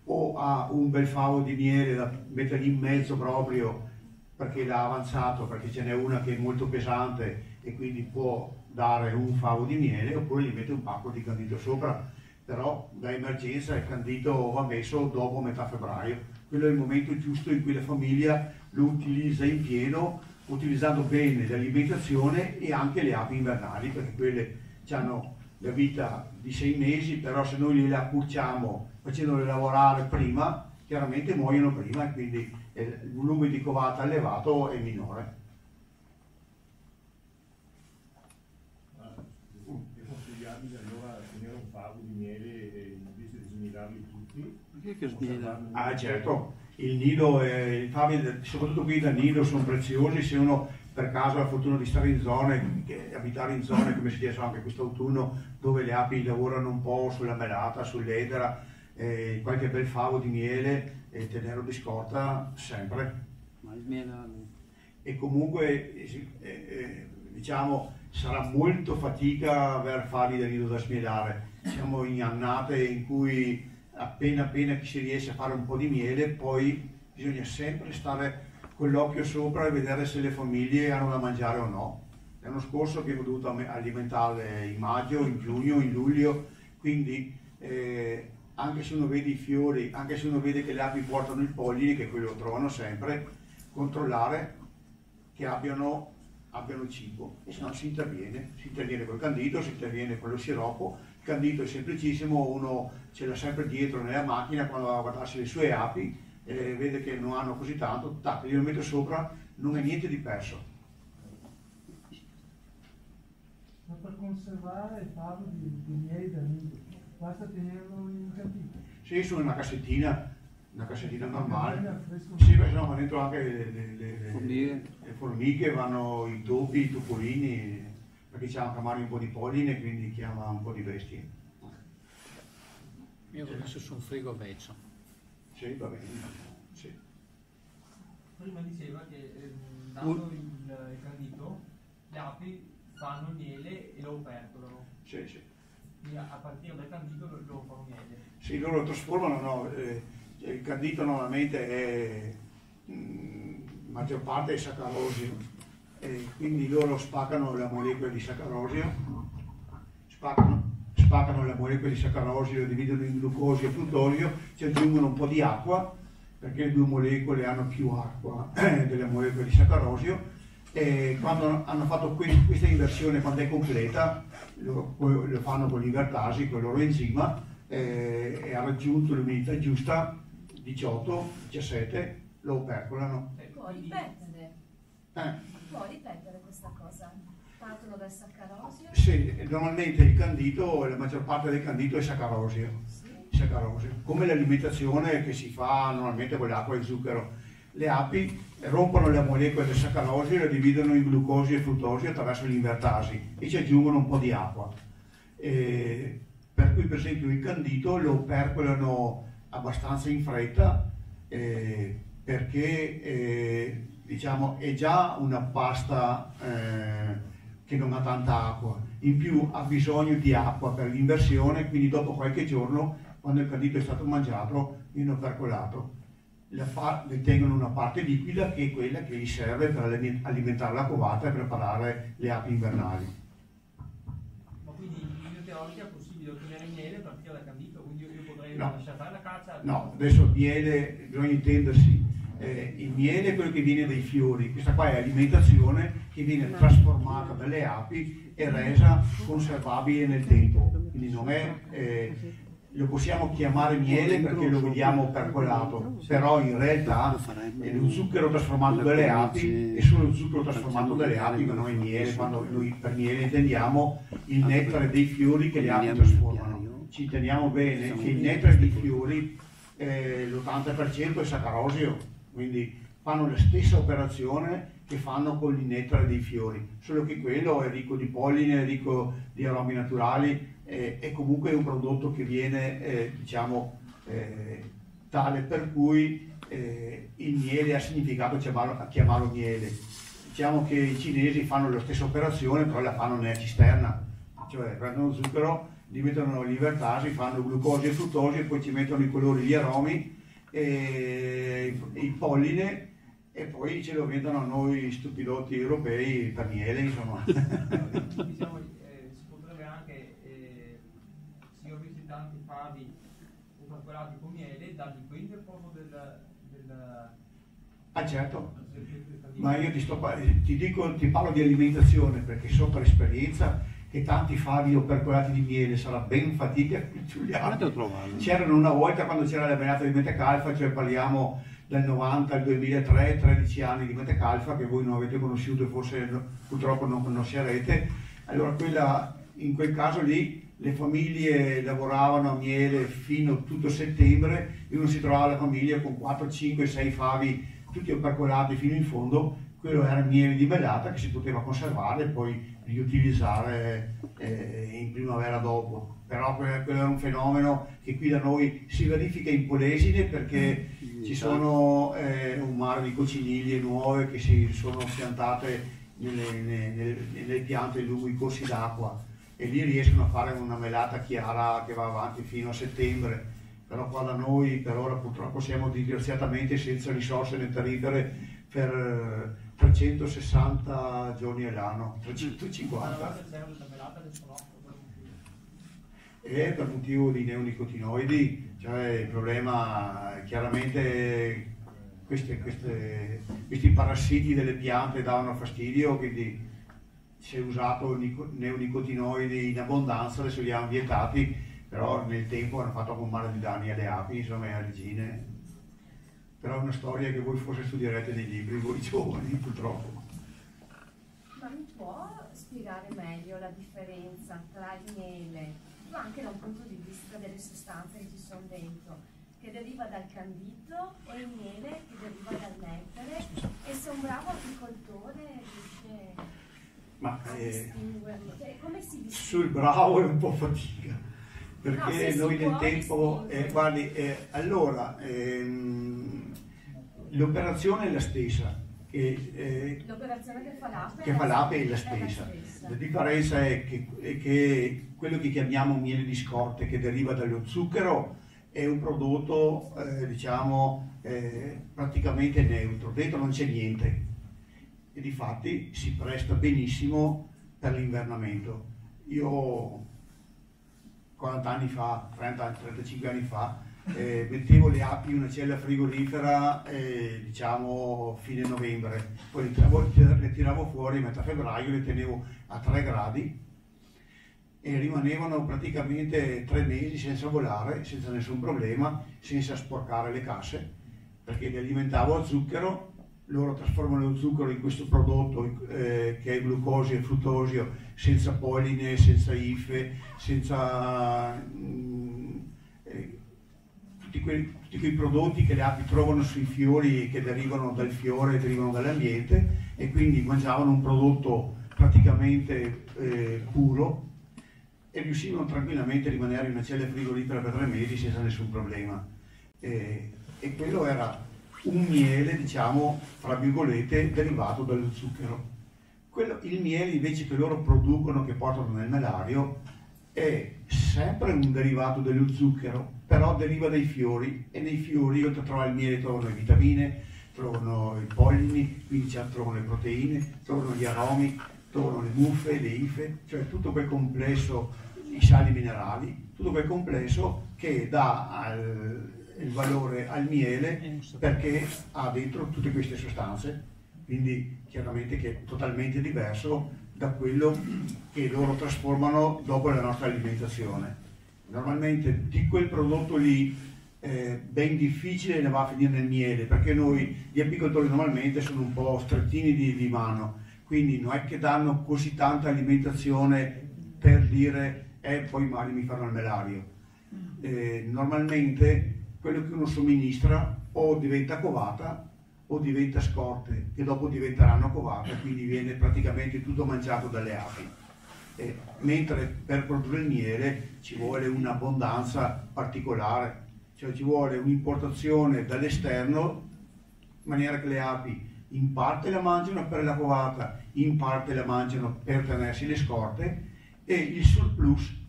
o ha un bel favo di miele da mettere in mezzo proprio perché l'ha avanzato, perché ce n'è una che è molto pesante e quindi può dare un favo di miele, oppure gli mette un pacco di candito sopra, però da emergenza il candito va messo dopo metà febbraio. Quello è il momento giusto in cui la famiglia lo utilizza in pieno, utilizzando bene l'alimentazione e anche le api invernali, perché quelle hanno la vita di sei mesi, però se noi le accurciamo facendole lavorare prima, chiaramente muoiono prima e quindi il volume di covata allevato è minore. È consigliabile allora tenere un favo di miele e invece di smilarli tutti? Perché che smila? Ah certo, il nido, e i favi, soprattutto qui da nido, sono preziosi se uno per caso ha la fortuna di stare in zone, che, abitare in zone come si dice anche quest'autunno, dove le api lavorano un po' sulla melata, sull'edera, eh, qualche bel favo di miele e tenerlo di scorta sempre. Ma il miele... E comunque eh, eh, diciamo sarà molto fatica aver favi da nido da smielare. Siamo in annate in cui appena appena si riesce a fare un po' di miele, poi bisogna sempre stare con l'occhio sopra e vedere se le famiglie hanno da mangiare o no. L'anno scorso abbiamo dovuto alimentarle in maggio, in giugno, in luglio, quindi eh, anche se uno vede i fiori, anche se uno vede che le api portano il polline, che quello lo trovano sempre, controllare che abbiano, abbiano cibo, e se no si interviene, si interviene col candito, si interviene con lo sciroppo. Il candito è semplicissimo, uno ce l'ha sempre dietro nella macchina quando va a guardarsi le sue api, e vede che non hanno così tanto, tac, glielo metto sopra, non è niente di perso. Ma per conservare il favo di, di miele da nido, basta tenerlo in un candito? Sì, sono in una cassettina, una cassettina normale. Sì, perché no, ma dentro anche le, le, le, formiche. le formiche, vanno i topi, i topolini, perché c'è anche magari un po' di polline, quindi chiama un po' di bestie. Io ho messo su un frigo a beccio. Sì, va bene. Sì. Prima diceva che eh, dando il, il candito, le api fanno miele e lo opercolano. Sì, sì. Quindi a partire dal candito lo, lo fanno miele. Sì, loro lo trasformano, no, eh, il candito normalmente è, mh, maggior parte è saccarosio, e quindi loro spaccano la molecola di saccarosio, spaccano, spaccano la molecola di saccarosio, la dividono in glucosio e fruttosio, ci aggiungono un po' di acqua, perché le due molecole hanno più acqua delle molecole di saccarosio, e quando hanno fatto que- questa inversione, quando è completa, lo, lo fanno con l'invertasi, con il loro enzima, eh, e ha raggiunto l'umidità giusta, diciotto, diciassette, lo opercolano. Può ripetere, Eh. può ripetere questa cosa? Partono dal saccarosio? Sì, normalmente il candito, la maggior parte del candito è saccarosio, Sì. saccarosio, come l'alimentazione che si fa normalmente con l'acqua e il zucchero. Le api rompono le molecole del saccarosio e le dividono in glucosio e fruttosio attraverso l'invertasi e ci aggiungono un po' di acqua. E per cui per esempio il candito lo percolano abbastanza in fretta, eh, perché eh, diciamo è già una pasta eh, che non ha tanta acqua, in più ha bisogno di acqua per l'inversione, quindi dopo qualche giorno, quando il candito è stato mangiato, viene percolato. Ne tengono una parte liquida che è quella che gli serve per alimentare la covata e preparare le api invernali. Ma quindi in linea teorica è possibile ottenere miele a partire dal candito, quindi io, io potrei No. lasciare fare la caccia? No, adesso il miele, bisogna intendersi, eh, il miele è quello che viene dai fiori, questa qua è alimentazione che viene trasformata dalle api e resa conservabile nel tempo, quindi non è... Eh, lo possiamo chiamare miele perché lo vediamo percolato, però in realtà è lo zucchero trasformato dalle api, è solo lo zucchero trasformato dalle api, ma non è miele, quando noi per miele intendiamo il nettare dei fiori che le api trasformano. Ci teniamo bene che il nettare dei fiori, eh, l'ottanta per cento è saccarosio, quindi fanno la stessa operazione che fanno con il nettare dei fiori, solo che quello è ricco di polline, è ricco di aromi naturali, eh, è comunque un prodotto che viene, eh, diciamo, eh, tale per cui eh, il miele ha significato chiamarlo, chiamarlo miele. Diciamo che i cinesi fanno la stessa operazione, però la fanno nella cisterna, cioè prendono zucchero li mettono in libertà, si fanno glucosi e fruttosi e poi ci mettono i colori, gli aromi, e il polline e poi ce lo vendono a noi stupidotti europei per miele, insomma. Diciamo, eh, si potrebbe anche, eh, se ho visto tanti favi operati con miele, dargli quindi un po' del, del... Ah certo, ma io ti, sto, ti, dico, ti parlo di alimentazione perché so per esperienza che tanti favi opercolati di miele sarà ben fatica a cucciuliarli. C'erano una volta quando c'era la menata di Metecalfa, cioè parliamo del novanta al duemilatré, tredici anni di Metecalfa che voi non avete conosciuto e forse purtroppo non conoscerete. Allora quella, in quel caso lì le famiglie lavoravano a miele fino a tutto settembre e uno si trovava la famiglia con quattro, cinque, sei favi tutti opercolati fino in fondo. Quello era miele di bellata che si poteva conservare e poi riutilizzare eh, in primavera dopo. Però quello, quello era un fenomeno che qui da noi si verifica in Polesine perché ci sono eh, un mare di cocciniglie nuove che si sono piantate nelle, nelle, nelle piante lungo i corsi d'acqua e lì riescono a fare una melata chiara che va avanti fino a settembre. Però qua da noi per ora purtroppo siamo disgraziatamente senza risorse né tarifere per trecentosessanta giorni all'anno, trecentocinquanta. E per motivo di neonicotinoidi, cioè il problema chiaramente queste, queste, questi parassiti delle piante davano fastidio, quindi si è usato neonicotinoidi in abbondanza, adesso li hanno vietati, però nel tempo hanno fatto un mare di danni alle api, insomma, e alle regine. Però è una storia che voi forse studierete nei libri, voi giovani, purtroppo. Ma mi può spiegare meglio la differenza tra il miele, ma anche da un punto di vista delle sostanze che ci sono dentro, che deriva dal candito, e il miele che deriva dal nettare? E se un bravo agricoltore riesce ma, a eh, distinguerlo? Cioè, come si distingue? Sul bravo è un po' fatica, perché no, noi nel tempo, eh, guardi, eh, allora, ehm, l'operazione è la stessa. Eh, L'operazione che fa l'Ape che fa l'Ape è la stessa. La differenza è che, è che quello che chiamiamo miele di scorte, che deriva dallo zucchero, è un prodotto eh, diciamo eh, praticamente neutro, dentro non c'è niente e difatti si presta benissimo per l'invernamento. Io quaranta anni fa, trenta, trentacinque anni fa, Eh, mettevo le api in una cella frigorifera eh, diciamo fine novembre, poi le tiravo, le tiravo fuori a metà febbraio, le tenevo a tre gradi e rimanevano praticamente tre mesi senza volare, senza nessun problema, senza sporcare le casse, perché li alimentavo a zucchero, loro trasformano lo zucchero in questo prodotto eh, che è glucosio e fruttosio, senza polline, senza ife, senza mh, eh, Tutti quei, tutti quei prodotti che le api trovano sui fiori, che derivano dal fiore, derivano dall'ambiente, e quindi mangiavano un prodotto praticamente eh, puro e riuscivano tranquillamente a rimanere in una cella frigorifera per tre mesi senza nessun problema. E, e quello era un miele, diciamo, fra virgolette, derivato dallo zucchero. Quello, il miele invece che loro producono, che portano nel melario, è sempre un derivato dello zucchero, però deriva dai fiori, e nei fiori oltre a trovare il miele trovano le vitamine, trovano i pollini, quindi trovano le proteine, trovano gli aromi, trovano le muffe, le ife, cioè tutto quel complesso, i sali minerali, tutto quel complesso che dà al, il valore al miele perché ha dentro tutte queste sostanze, quindi chiaramente che è totalmente diverso da quello che loro trasformano dopo la nostra alimentazione. Normalmente di quel prodotto lì eh, ben difficile ne va a finire nel miele, perché noi gli apicoltori normalmente sono un po' strettini di, di mano, quindi non è che danno così tanta alimentazione per dire eh poi magari mi fanno il melario. Eh, normalmente quello che uno somministra o diventa covata o diventa scorte, che dopo diventeranno covate, quindi viene praticamente tutto mangiato dalle api. Eh, mentre per produrre il miele ci vuole un'abbondanza particolare, cioè ci vuole un'importazione dall'esterno in maniera che le api in parte la mangiano per la covata, in parte la mangiano per tenersi le scorte, e il surplus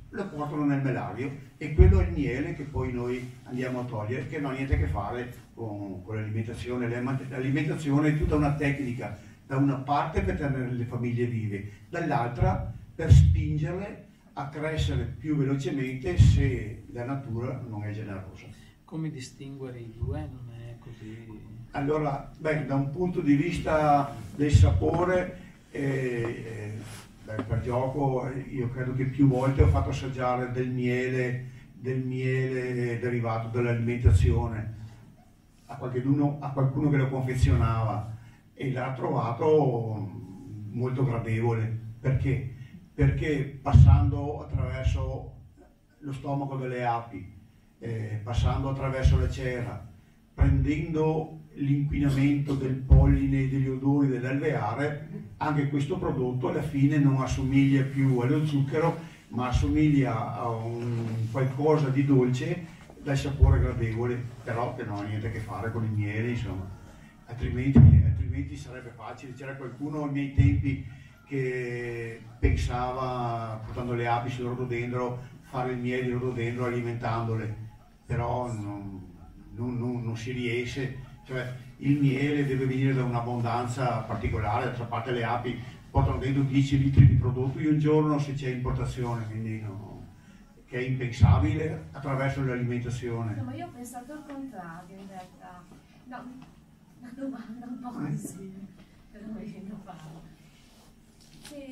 lo portano nel melario e quello è il miele che poi noi andiamo a togliere, che non ha niente a che fare con, con l'alimentazione. L'alimentazione è tutta una tecnica, da una parte per tenere le famiglie vive, dall'altra per spingerle a crescere più velocemente se la natura non è generosa. Come distinguere i due? Non è così... Allora, beh, da un punto di vista del sapore, eh, beh, per gioco io credo che più volte ho fatto assaggiare del miele, del miele derivato dall'alimentazione a qualcuno, a qualcuno che lo confezionava e l'ha trovato molto gradevole. Perché? Perché passando attraverso lo stomaco delle api, eh, passando attraverso la cera, prendendo l'inquinamento del polline e degli odori dell'alveare, anche questo prodotto alla fine non assomiglia più allo zucchero, ma assomiglia a un qualcosa di dolce dal sapore gradevole, però che non ha niente a che fare con il miele, insomma. Altrimenti, altrimenti sarebbe facile. C'era qualcuno ai miei tempi che pensava, portando le api sul rododendro, fare il miele di rododendro alimentandole, però non, non, non, non si riesce. Cioè, il miele deve venire da un'abbondanza particolare, d'altra parte le api portano dentro dieci litri di prodotto in un giorno se c'è importazione, quindi no, che è impensabile attraverso l'alimentazione. No, ma io ho pensato al contrario in realtà. No, una domanda un po' così, però non riesco a farlo. Che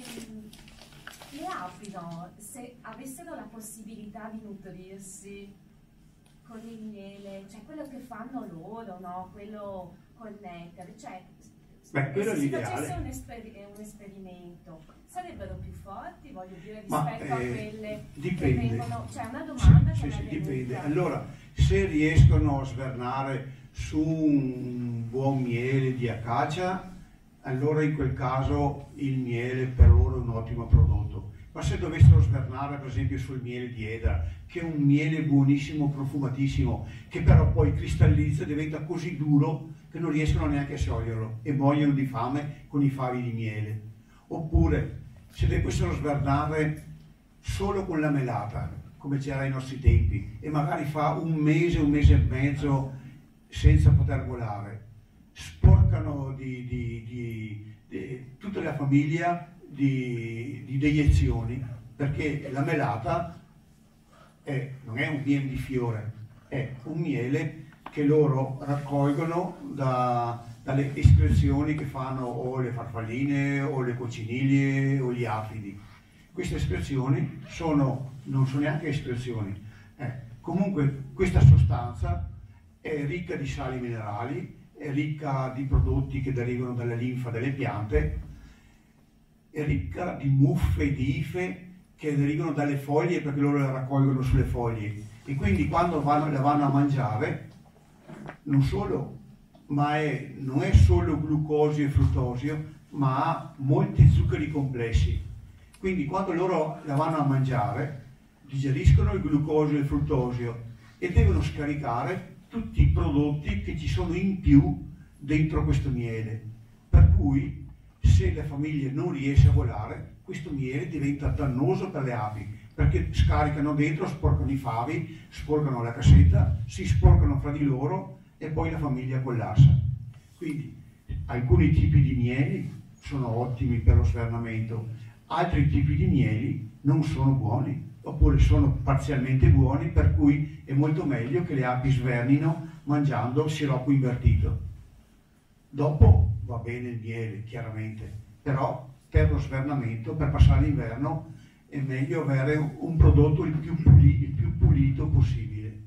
le api, no, se avessero la possibilità di nutrirsi con il miele, cioè quello che fanno loro, no? Quello col nettare, cioè Beh, quello se è si l'ideale. facesse un, esper un esperimento, sarebbero più forti, voglio dire, Ma, rispetto a eh, quelle dipende. che vengono, cioè una domanda sì, che sì, mi è sì, dipende. venuta. Allora, se riescono a svernare su un buon miele di acacia, allora in quel caso il miele per loro è un ottimo prodotto. Ma se dovessero svernare per esempio sul miele di edera, che è un miele buonissimo, profumatissimo, che però poi cristallizza e diventa così duro che non riescono neanche a scioglierlo e muoiono di fame con i favi di miele. Oppure se dovessero svernare solo con la melata, come c'era ai nostri tempi, e magari fa un mese, un mese e mezzo senza poter volare, sporcano di, di, di, di tutta la famiglia di, di deiezioni, perché la melata è, non è un miele di fiore, è un miele che loro raccolgono da, dalle escrezioni che fanno o le farfalline o le cocciniglie o gli afidi. Queste escrezioni sono, non sono neanche escrezioni, eh, comunque questa sostanza è ricca di sali minerali, è ricca di prodotti che derivano dalla linfa delle piante, è ricca di muffe e di ife che derivano dalle foglie perché loro le raccolgono sulle foglie e quindi quando vanno, la vanno a mangiare non solo, ma è, non è solo glucosio e fruttosio, ma ha molti zuccheri complessi. Quindi quando loro la vanno a mangiare digeriscono il glucosio e il fruttosio e devono scaricare tutti i prodotti che ci sono in più dentro questo miele, per cui se la famiglia non riesce a volare questo miele diventa dannoso per le api perché scaricano dentro, sporcano i favi, sporcano la cassetta, si sporcano fra di loro e poi la famiglia collassa. Quindi alcuni tipi di mieli sono ottimi per lo svernamento, altri tipi di mieli non sono buoni oppure sono parzialmente buoni, per cui è molto meglio che le api svernino mangiando siroppo invertito. Dopo va bene il miele, chiaramente, però per lo svernamento, per passare l'inverno, è meglio avere un prodotto il più pulito, il più pulito possibile.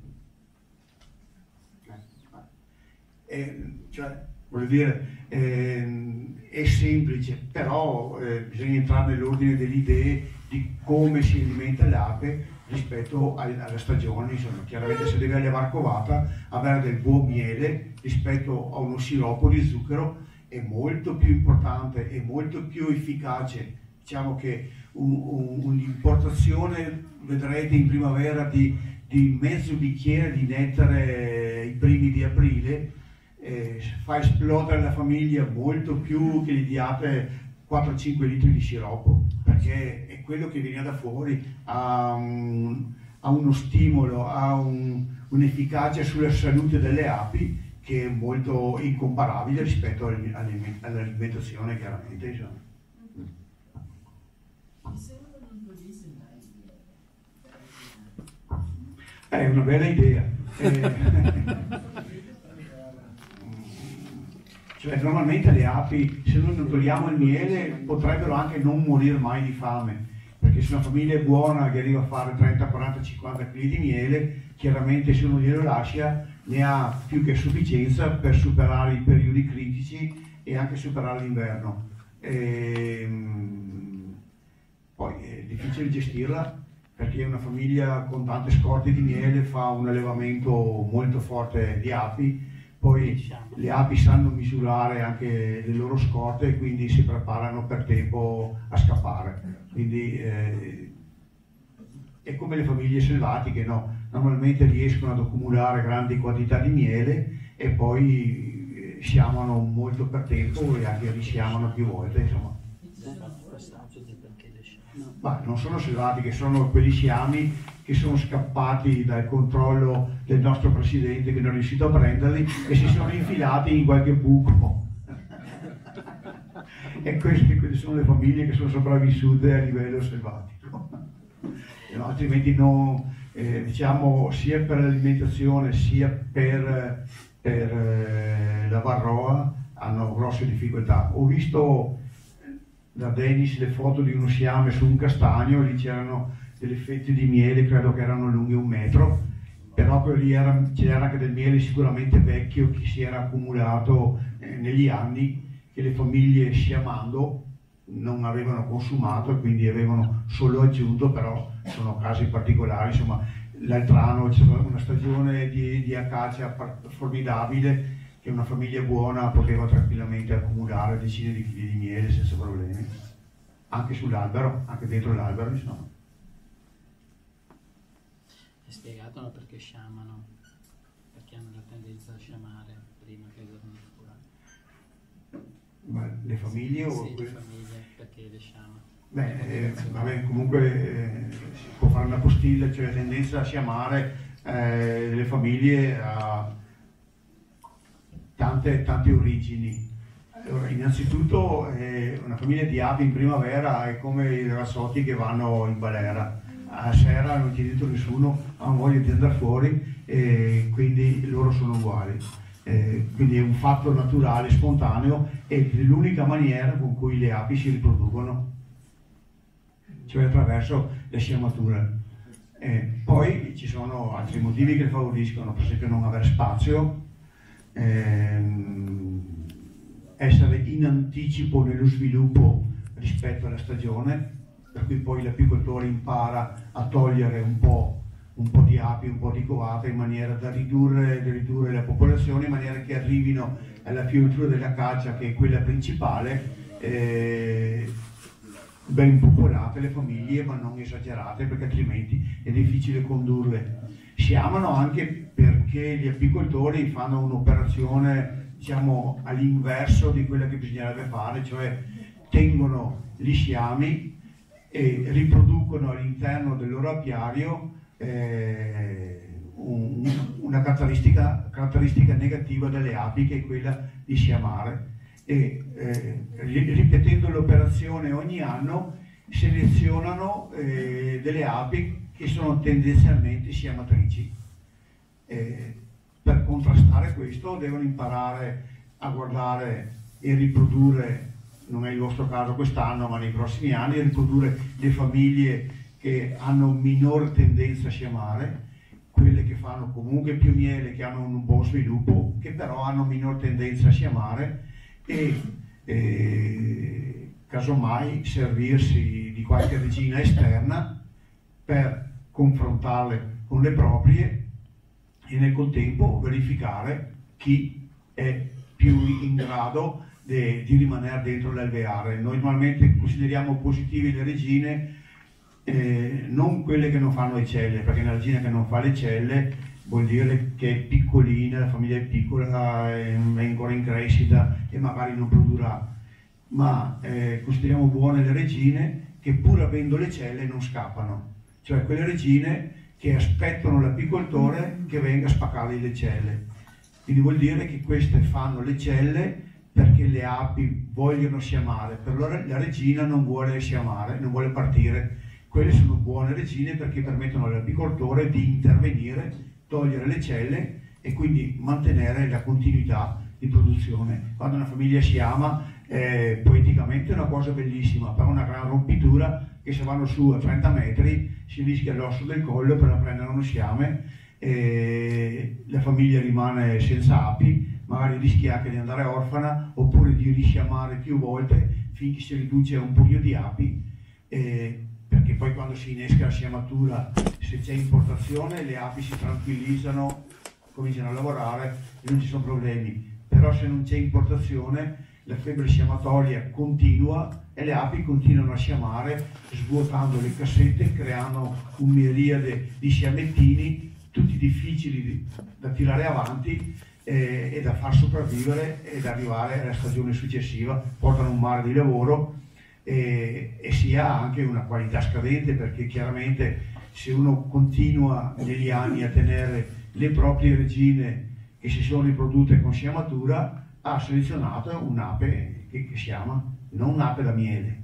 Eh, cioè, voglio dire, eh, è semplice, però eh, bisogna entrare nell'ordine delle idee di come si alimenta l'ape rispetto alla stagione. Insomma, chiaramente se deve allevare covata, avere del buon miele rispetto a uno siroppo di zucchero è molto più importante e molto più efficace. Diciamo che un'importazione, vedrete in primavera, di, di mezzo bicchiere di nettare i primi di aprile eh, fa esplodere la famiglia molto più che gli diate quattro cinque litri di siroppo, perché perché è quello che viene da fuori, ha, un, ha uno stimolo, ha un, un'efficacia sulla salute delle api che è molto incomparabile rispetto all'alimentazione, chiaramente. Insomma. È una bella idea. Eh, cioè, normalmente le api, se noi non togliamo il miele, potrebbero anche non morire mai di fame, perché se una famiglia è buona che arriva a fare trenta, quaranta, cinquanta chili di miele, chiaramente se uno glielo lascia ne ha più che sufficienza per superare i periodi critici e anche superare l'inverno. E, poi è difficile gestirla, perché una famiglia con tante scorte di miele fa un allevamento molto forte di api, poi le api sanno misurare anche le loro scorte e quindi si preparano per tempo a scappare. Quindi eh, è come le famiglie selvatiche, no? Normalmente riescono ad accumulare grandi quantità di miele e poi eh, sciamano molto per tempo e anche risciamano più volte, insomma. Ma non sono selvatiche, sono quegli sciami che sono scappati dal controllo del nostro presidente, che non è riuscito a prenderli e si sono infilati in qualche buco. E queste, queste sono le famiglie che sono sopravvissute a livello selvatico. No, altrimenti no, eh, diciamo, sia per l'alimentazione sia per, per eh, la varroa hanno grosse difficoltà. Ho visto da Dennis le foto di uno sciame su un castagno, lì c'erano delle fette di miele, credo che erano lunghe un metro, però c'era anche del miele sicuramente vecchio che si era accumulato eh, negli anni, che le famiglie sciamando non avevano consumato e quindi avevano solo aggiunto, però sono casi particolari. Insomma, l'altro anno c'era una stagione di, di acacia formidabile, che una famiglia buona poteva tranquillamente accumulare decine di chili di miele senza problemi, anche sull'albero, anche dentro l'albero, insomma. È spiegato no, perché sciamano, perché hanno la tendenza a sciamare prima che devono curare. Ma le famiglie o sì, que... le famiglie, perché le sciamano? Beh, eh, vabbè, comunque eh, si può fare una postilla, cioè la tendenza a sciamare eh, delle famiglie a tante, tante origini. Allora, innanzitutto eh, una famiglia di api in primavera è come i rassotti che vanno in balera, a sera non c'è dentro nessuno, hanno voglia di andare fuori e quindi loro sono uguali. Eh, quindi è un fatto naturale, spontaneo, ed è l'unica maniera con cui le api si riproducono, cioè attraverso la sciamatura. Eh, poi ci sono altri motivi che le favoriscono, per esempio non avere spazio, ehm, essere in anticipo nello sviluppo rispetto alla stagione, per cui poi l'apicoltore impara a togliere un po', un po' di api, un po' di covate in maniera da ridurre, da ridurre la popolazione, in maniera che arrivino alla fioritura della caccia, che è quella principale, eh, ben popolate le famiglie, ma non esagerate, perché altrimenti è difficile condurle. Sciamano anche perché gli apicoltori fanno un'operazione, diciamo, all'inverso di quella che bisognerebbe fare, cioè tengono gli sciami e riproducono all'interno del loro apiario eh, un, una caratteristica, caratteristica negativa delle api, che è quella di sciamare, e eh, ripetendo l'operazione ogni anno selezionano eh, delle api che sono tendenzialmente sciamatrici. Eh, per contrastare questo devono imparare a guardare e riprodurre, non è il vostro caso quest'anno, ma nei prossimi anni, a riprodurre le famiglie che hanno minor tendenza a sciamare, quelle che fanno comunque più miele, che hanno un buon sviluppo, che però hanno minor tendenza a sciamare, e eh, casomai servirsi di qualche regina esterna per confrontarle con le proprie e nel contempo verificare chi è più in grado de, di rimanere dentro l'alveare. Noi normalmente consideriamo positive le regine, eh, non quelle che non fanno le celle, perché una regina che non fa le celle vuol dire che è piccolina, la famiglia è piccola, è ancora in crescita e magari non produrrà, ma eh, consideriamo buone le regine che pur avendo le celle non scappano, cioè quelle regine che aspettano l'apicoltore che venga a spaccargli le celle. Quindi vuol dire che queste fanno le celle perché le api vogliono sciamare, per loro la regina non vuole sciamare, non vuole partire. Quelle sono buone regine perché permettono all'apicoltore di intervenire, togliere le celle e quindi mantenere la continuità di produzione. Quando una famiglia sciama, eh, poeticamente è una cosa bellissima, però una gran rompitura che se vanno su a trenta metri si rischia l'osso del collo per prendere uno sciame, e la famiglia rimane senza api, magari rischia anche di andare orfana oppure di risciamare più volte finché si riduce a un pugno di api, eh, perché poi quando si innesca la sciamatura, se c'è importazione, le api si tranquillizzano, cominciano a lavorare e non ci sono problemi. Però se non c'è importazione, la febbre sciamatoria continua e le api continuano a sciamare, svuotando le cassette, creando un miriade di sciamettini, tutti difficili da tirare avanti eh, e da far sopravvivere ed arrivare alla stagione successiva. Portano un mare di lavoro e, e si ha anche una qualità scadente, perché chiaramente se uno continua negli anni a tenere le proprie regine che si sono riprodute con sciamatura, ha selezionato un'ape che, che sciama, non un'ape da miele.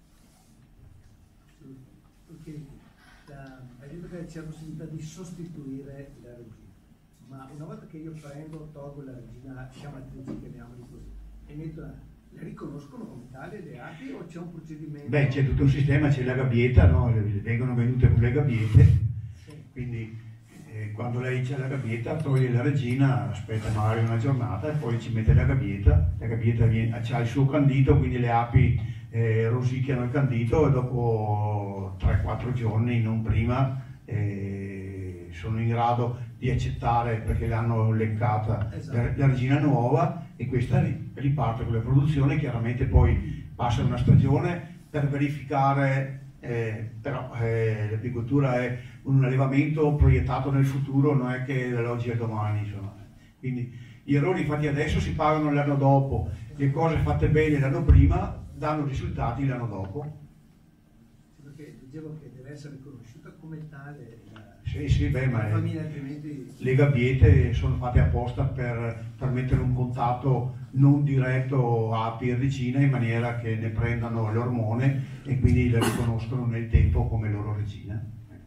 Perché da, hai detto che c'è la possibilità di sostituire la regina, ma una volta che io prendo, tolgo la regina sciamatrice, chiamiamoli così, e metto la, le riconoscono come tale le api o c'è un procedimento? Beh, c'è tutto un sistema, c'è la gabbietta, no? Vengono venute con le gabbiette, sì. Quindi quando lei c'è la gabbietta, toglie la regina, aspetta magari una giornata e poi ci mette la gabbietta, la gabbietta ha il suo candito, quindi le api eh, rosicchiano il candito e dopo tre quattro giorni, non prima, eh, sono in grado di accettare perché l'hanno leccata, esatto, la, la regina nuova, e questa riparte con la produzione. Chiaramente poi passa una stagione per verificare. Eh, però eh, l'apicoltura è un allevamento proiettato nel futuro, non è che dall'oggi al domani, insomma. Quindi gli errori fatti adesso si pagano l'anno dopo, le cose fatte bene l'anno prima danno risultati l'anno dopo. Perché dicevo che deve essere riconosciuta come tale la, sì, sì, beh, la ma famiglia, altrimenti... le gabbiette sono fatte apposta per, per mettere un contatto non diretto api e regina, in maniera che ne prendano l'ormone e quindi la riconoscono nel tempo come loro regina.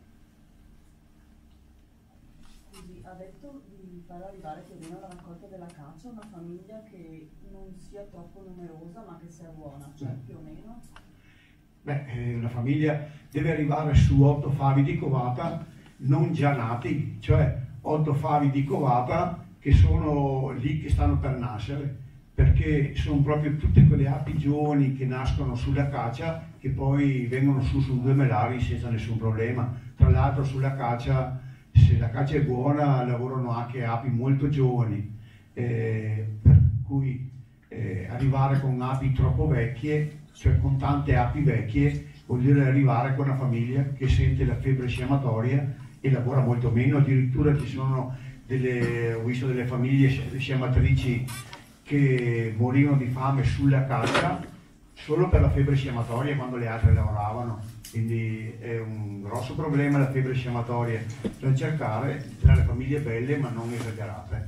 Quindi ha detto di far arrivare più o meno alla raccolta della caccia una famiglia che non sia troppo numerosa ma che sia buona, cioè più o meno? Beh, eh, una famiglia deve arrivare su otto favi di covata non già nati, cioè otto favi di covata che sono lì, che stanno per nascere, perché sono proprio tutte quelle api giovani che nascono sulla caccia che poi vengono su su due melari senza nessun problema. Tra l'altro sulla caccia, se la caccia è buona, lavorano anche api molto giovani, eh, per cui eh, arrivare con api troppo vecchie, cioè con tante api vecchie, vuol dire arrivare con una famiglia che sente la febbre sciamatoria e lavora molto meno. Addirittura ci sono delle, ho visto delle famiglie sciamatrici che morivano di fame sulla caccia solo per la febbre sciamatoria quando le altre lavoravano. Quindi è un grosso problema la febbre sciamatoria da cercare tra le famiglie belle ma non esagerate.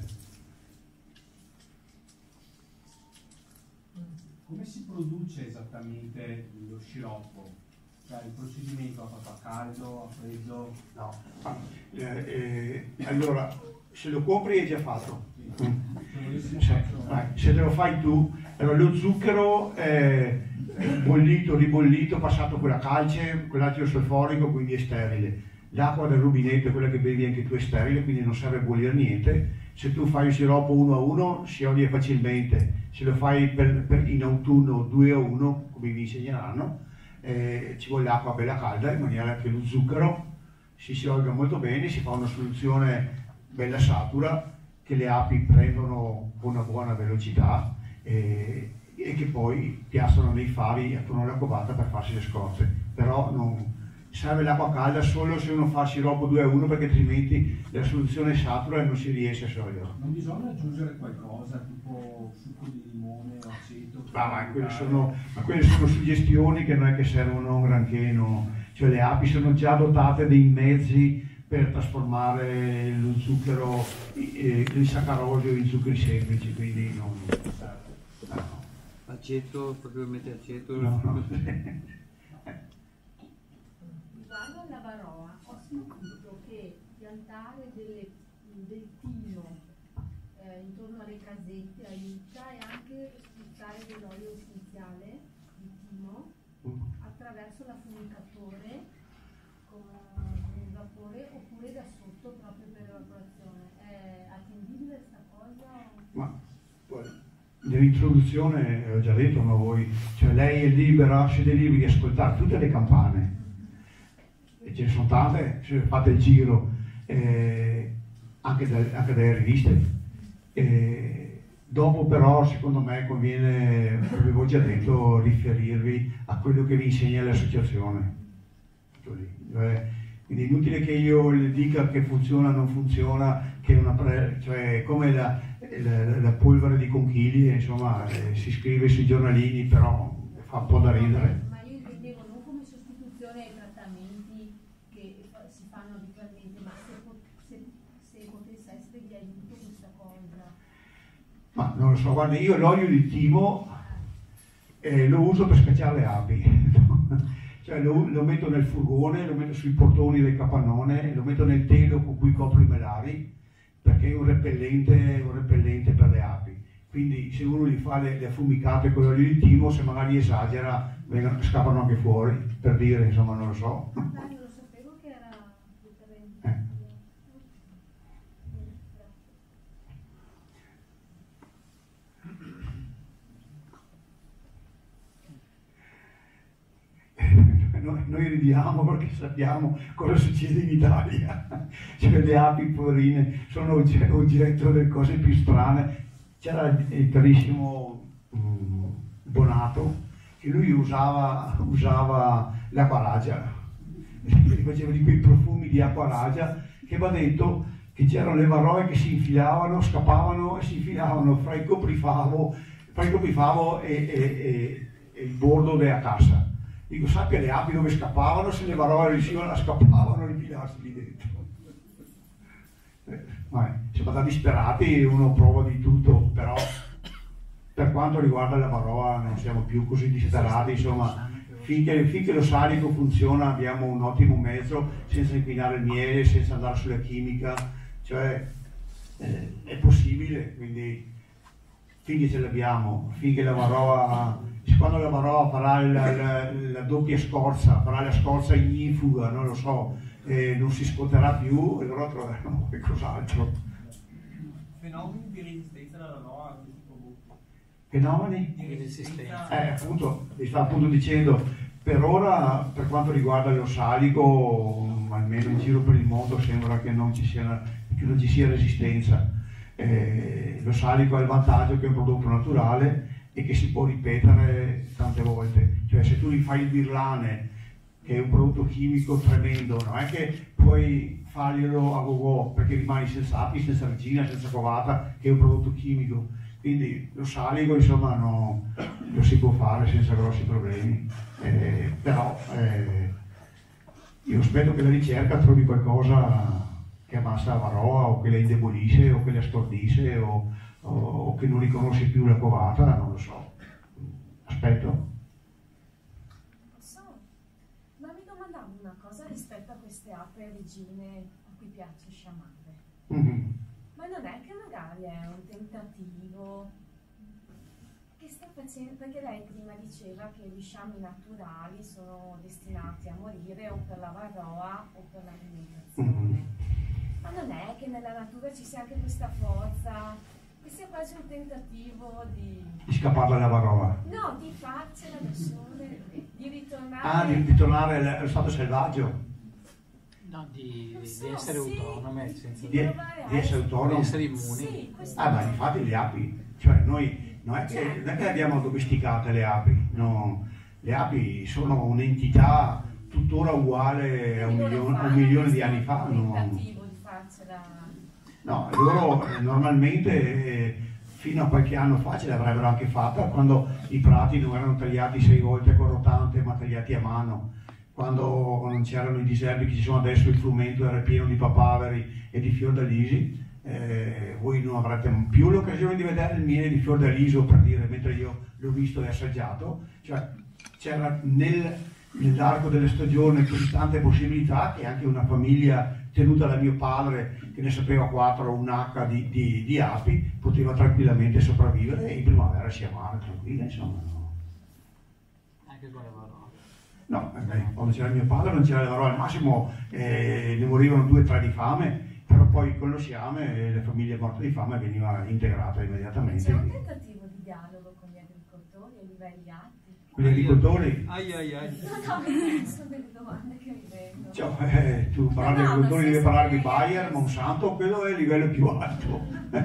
Come si produce esattamente lo sciroppo? Cioè il procedimento è fatto a caldo, a freddo? No. Eh, eh, allora, se lo compri è già fatto. Mm. Se, se te lo fai tu, allora, lo zucchero è bollito, ribollito, passato con la calce, con l'acido solforico, quindi è sterile. L'acqua del rubinetto è quella che bevi anche tu, è sterile, quindi non serve bollire niente. Se tu fai il siroppo uno a uno si odia facilmente. Se lo fai per, per in autunno due a uno, come vi insegneranno, eh, ci vuole l'acqua bella calda in maniera che lo zucchero si sciolga molto bene, si fa una soluzione bella satura che le api prendono con una buona velocità eh, e che poi piastrano nei favi attorno alla covata per farsi le scorze. Però non, serve l'acqua calda solo se uno fa sciroppo due a uno, perché altrimenti la soluzione è satura e non si riesce a sciogliere. Non bisogna aggiungere qualcosa, tipo succo di limone o aceto? Ah, ma, quelle sono, ma quelle sono suggestioni che non è che servono un granché, no? Cioè le api sono già dotate dei mezzi per trasformare lo zucchero, eh, il saccarosio in zuccheri semplici, quindi non... Ah, no. Aceto, proprio mette aceto? No, no. Riguardo alla varroa, ho sentito che piantare delle, del timo eh, intorno alle casette aiuta, e anche spruzzare dell'olio essenziale di timo attraverso l'affumicatore con il vapore, oppure da sotto proprio per evaporazione. È attendibile questa cosa? Ma guarda, nell'introduzione ho già detto, ma voi, cioè lei è libera, siete liberi di ascoltare tutte le campane, e ce ne sono tante, se fate il giro eh, anche, da, anche dalle riviste. Eh, dopo però secondo me conviene, come avevo già detto, riferirvi a quello che vi insegna l'associazione. Cioè, quindi è inutile che io le dica che funziona o non funziona, che una pre, cioè come la, la, la polvere di conchiglie, insomma, eh, si scrive sui giornalini, però fa un po' da ridere. Ma io intendevo non come sostituzione ai trattamenti che si fanno abitualmente, ma se, se, se potesse essere di aiuto questa cosa. Ma non lo so, guarda, io l'olio di timo eh, lo uso per scacciare le api. Cioè lo, lo metto nel furgone, lo metto sui portoni del capannone, lo metto nel telo con cui copro i melari, perché è un repellente, un repellente per le api. Quindi se uno gli fa le, le affumicate con l'olio di timo, se magari esagera, vengono, scappano anche fuori, per dire, insomma, non lo so. Dai, non lo sapevo che era differente. Eh. Noi, noi ridiamo perché sappiamo cosa succede in Italia, cioè le api poverine sono oggetto, oggetto delle cose più strane. C'era il carissimo um, Bonato, che lui usava, usava l'acqua ragia, faceva di quei profumi di acqua ragia, che va detto che c'erano le varroe che si infilavano, scappavano e si infilavano fra il coprifavo, fra il coprifavo e, e, e, e il bordo della cassa. Dico, sappia le api dove scappavano, se le varroe riuscivano a scappavano e ripilarsi lì dentro. Eh, vabbè, siamo da disperati, uno prova di tutto, però per quanto riguarda la varroa non siamo più così disperati, insomma, finché, finché lo salico funziona abbiamo un ottimo mezzo, senza inquinare il miele, senza andare sulla chimica, cioè eh, è possibile, quindi finché ce l'abbiamo, finché la varroa... Quando la varroa farà la, la, la doppia scorza, farà la scorza ignifuga, non lo so, eh, non si scotterà più, e allora troveremo qualcos'altro. Fenomeni di resistenza alla varroa? Fenomeni? Di resistenza? Eh, appunto, vi stavo appunto dicendo, per ora, per quanto riguarda lo salico, almeno in giro per il mondo sembra che non ci sia, che non ci sia resistenza. Eh, lo salico ha il vantaggio che è un prodotto naturale e che si può ripetere tante volte, cioè se tu gli fai il birlane, che è un prodotto chimico tremendo, non è che puoi farglielo a go-go, perché rimani senza api, senza regina, senza covata, che è un prodotto chimico, quindi lo salico insomma no, lo si può fare senza grossi problemi, eh, però eh, io aspetto che la ricerca trovi qualcosa che ammassa la varroa o che la indebolisce o che la stordisce o o che non riconosce più la covata, non lo so. Aspetto. So, ma mi domandavo una cosa rispetto a queste api regine a cui piace sciamare. Mm-hmm. Ma non è che magari è un tentativo che sta facendo, perché lei prima diceva che gli sciami naturali sono destinati a morire o per la varroa o per l'alimentazione. Mm-hmm. Ma non è che nella natura ci sia anche questa forza, che sia quasi un tentativo di... Di scappare dalla varroa? No, di farcela da sole, di ritornare... Ah, di, di tornare allo stato selvaggio? No, di, so, di essere sì, autonome, senza di, di essere autonome? Di essere immuni. Sì, ah, ma infatti le api, cioè noi non è che, non è che le abbiamo domesticate le api, no. Le api sono un'entità tuttora uguale a un milione, a un milione di anni fa. Un tentativo di farcela. No, loro eh, normalmente eh, fino a qualche anno fa ce l'avrebbero anche fatta, quando i prati non erano tagliati sei volte con rotante ma tagliati a mano, quando non c'erano i diserbi che ci sono adesso, il frumento era pieno di papaveri e di fiordalisi. Eh, voi non avrete più l'occasione di vedere il miele di fiordaliso, per dire, mentre io l'ho visto e assaggiato. Cioè, c'era nel, nell'arco della stagione così tante possibilità che anche una famiglia tenuta da mio padre, che ne sapeva quattro o un acca di, di, di api, poteva tranquillamente sopravvivere e in primavera si amava tranquilla, insomma. No. Anche con le varroa. No, beh, quando c'era mio padre non c'era le varroa, al massimo eh, ne morivano due o tre di fame, però poi con lo sciame le famiglie morte di fame veniva integrata immediatamente. C'è un tentativo di dialogo con gli agricoltori a livelli alti? Con gli agricoltori? Ai ai ai. No, no, sono delle domande che mi vengono. Cioè, eh, tu parli di No, agricoltori, devi senso parlare di che- Bayer, Monsanto, quello è il livello più alto.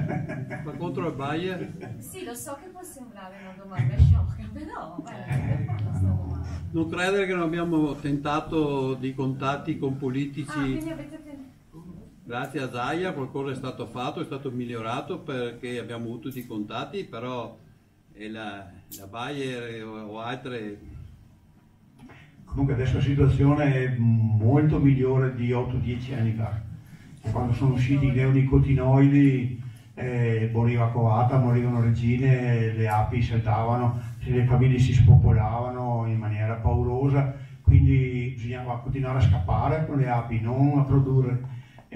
Ma contro il Bayer? Sì, lo so che può sembrare una domanda sciocca, però eh, questa domanda. Non credere che non abbiamo tentato di contatti con Ah, politici. quindi avete tentato. Grazie a Zaia qualcosa è stato fatto, è stato migliorato perché abbiamo avuto dei contatti, però e la, la Bayer o, o altre. Comunque adesso la situazione è molto migliore di otto dieci anni fa. Quando sono usciti i neonicotinoidi eh, moriva covata, morivano regine, le api saltavano, le famiglie si spopolavano in maniera paurosa, quindi bisognava continuare a scappare con le api, non a produrre.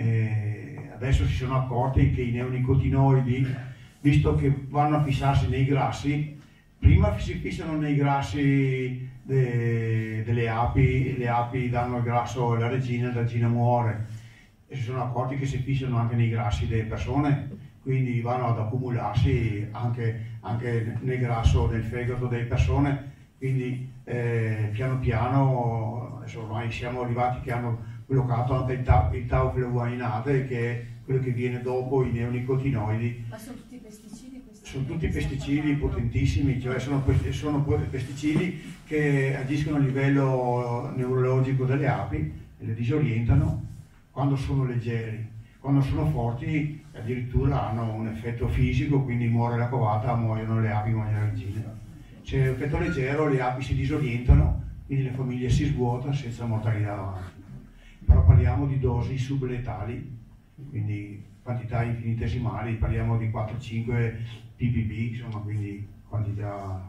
Eh, adesso si sono accorti che i neonicotinoidi, visto che vanno a fissarsi nei grassi, prima si fissano nei grassi de, delle api, le api danno il grasso alla regina, la regina muore, e si sono accorti che si fissano anche nei grassi delle persone, quindi vanno ad accumularsi anche, anche nel grasso del fegato delle persone, quindi eh, piano piano adesso ormai siamo arrivati che hanno bloccato anche il, ta il tauflavoinate, che è quello che viene dopo i neonicotinoidi. Ma sono tutti pesticidi questi? Sono tutti pesticidi potentissimi, cioè sono, sono pesticidi che agiscono a livello neurologico delle api e le disorientano quando sono leggeri. Quando sono forti addirittura hanno un effetto fisico, quindi muore la covata, muoiono le api, muoiono le regine. Se è un effetto leggero le api si disorientano, quindi le famiglie si svuotano senza mortalità avanti. Però parliamo di dosi subletali, quindi quantità infinitesimali, parliamo di quattro cinque ppb, insomma, quindi quantità.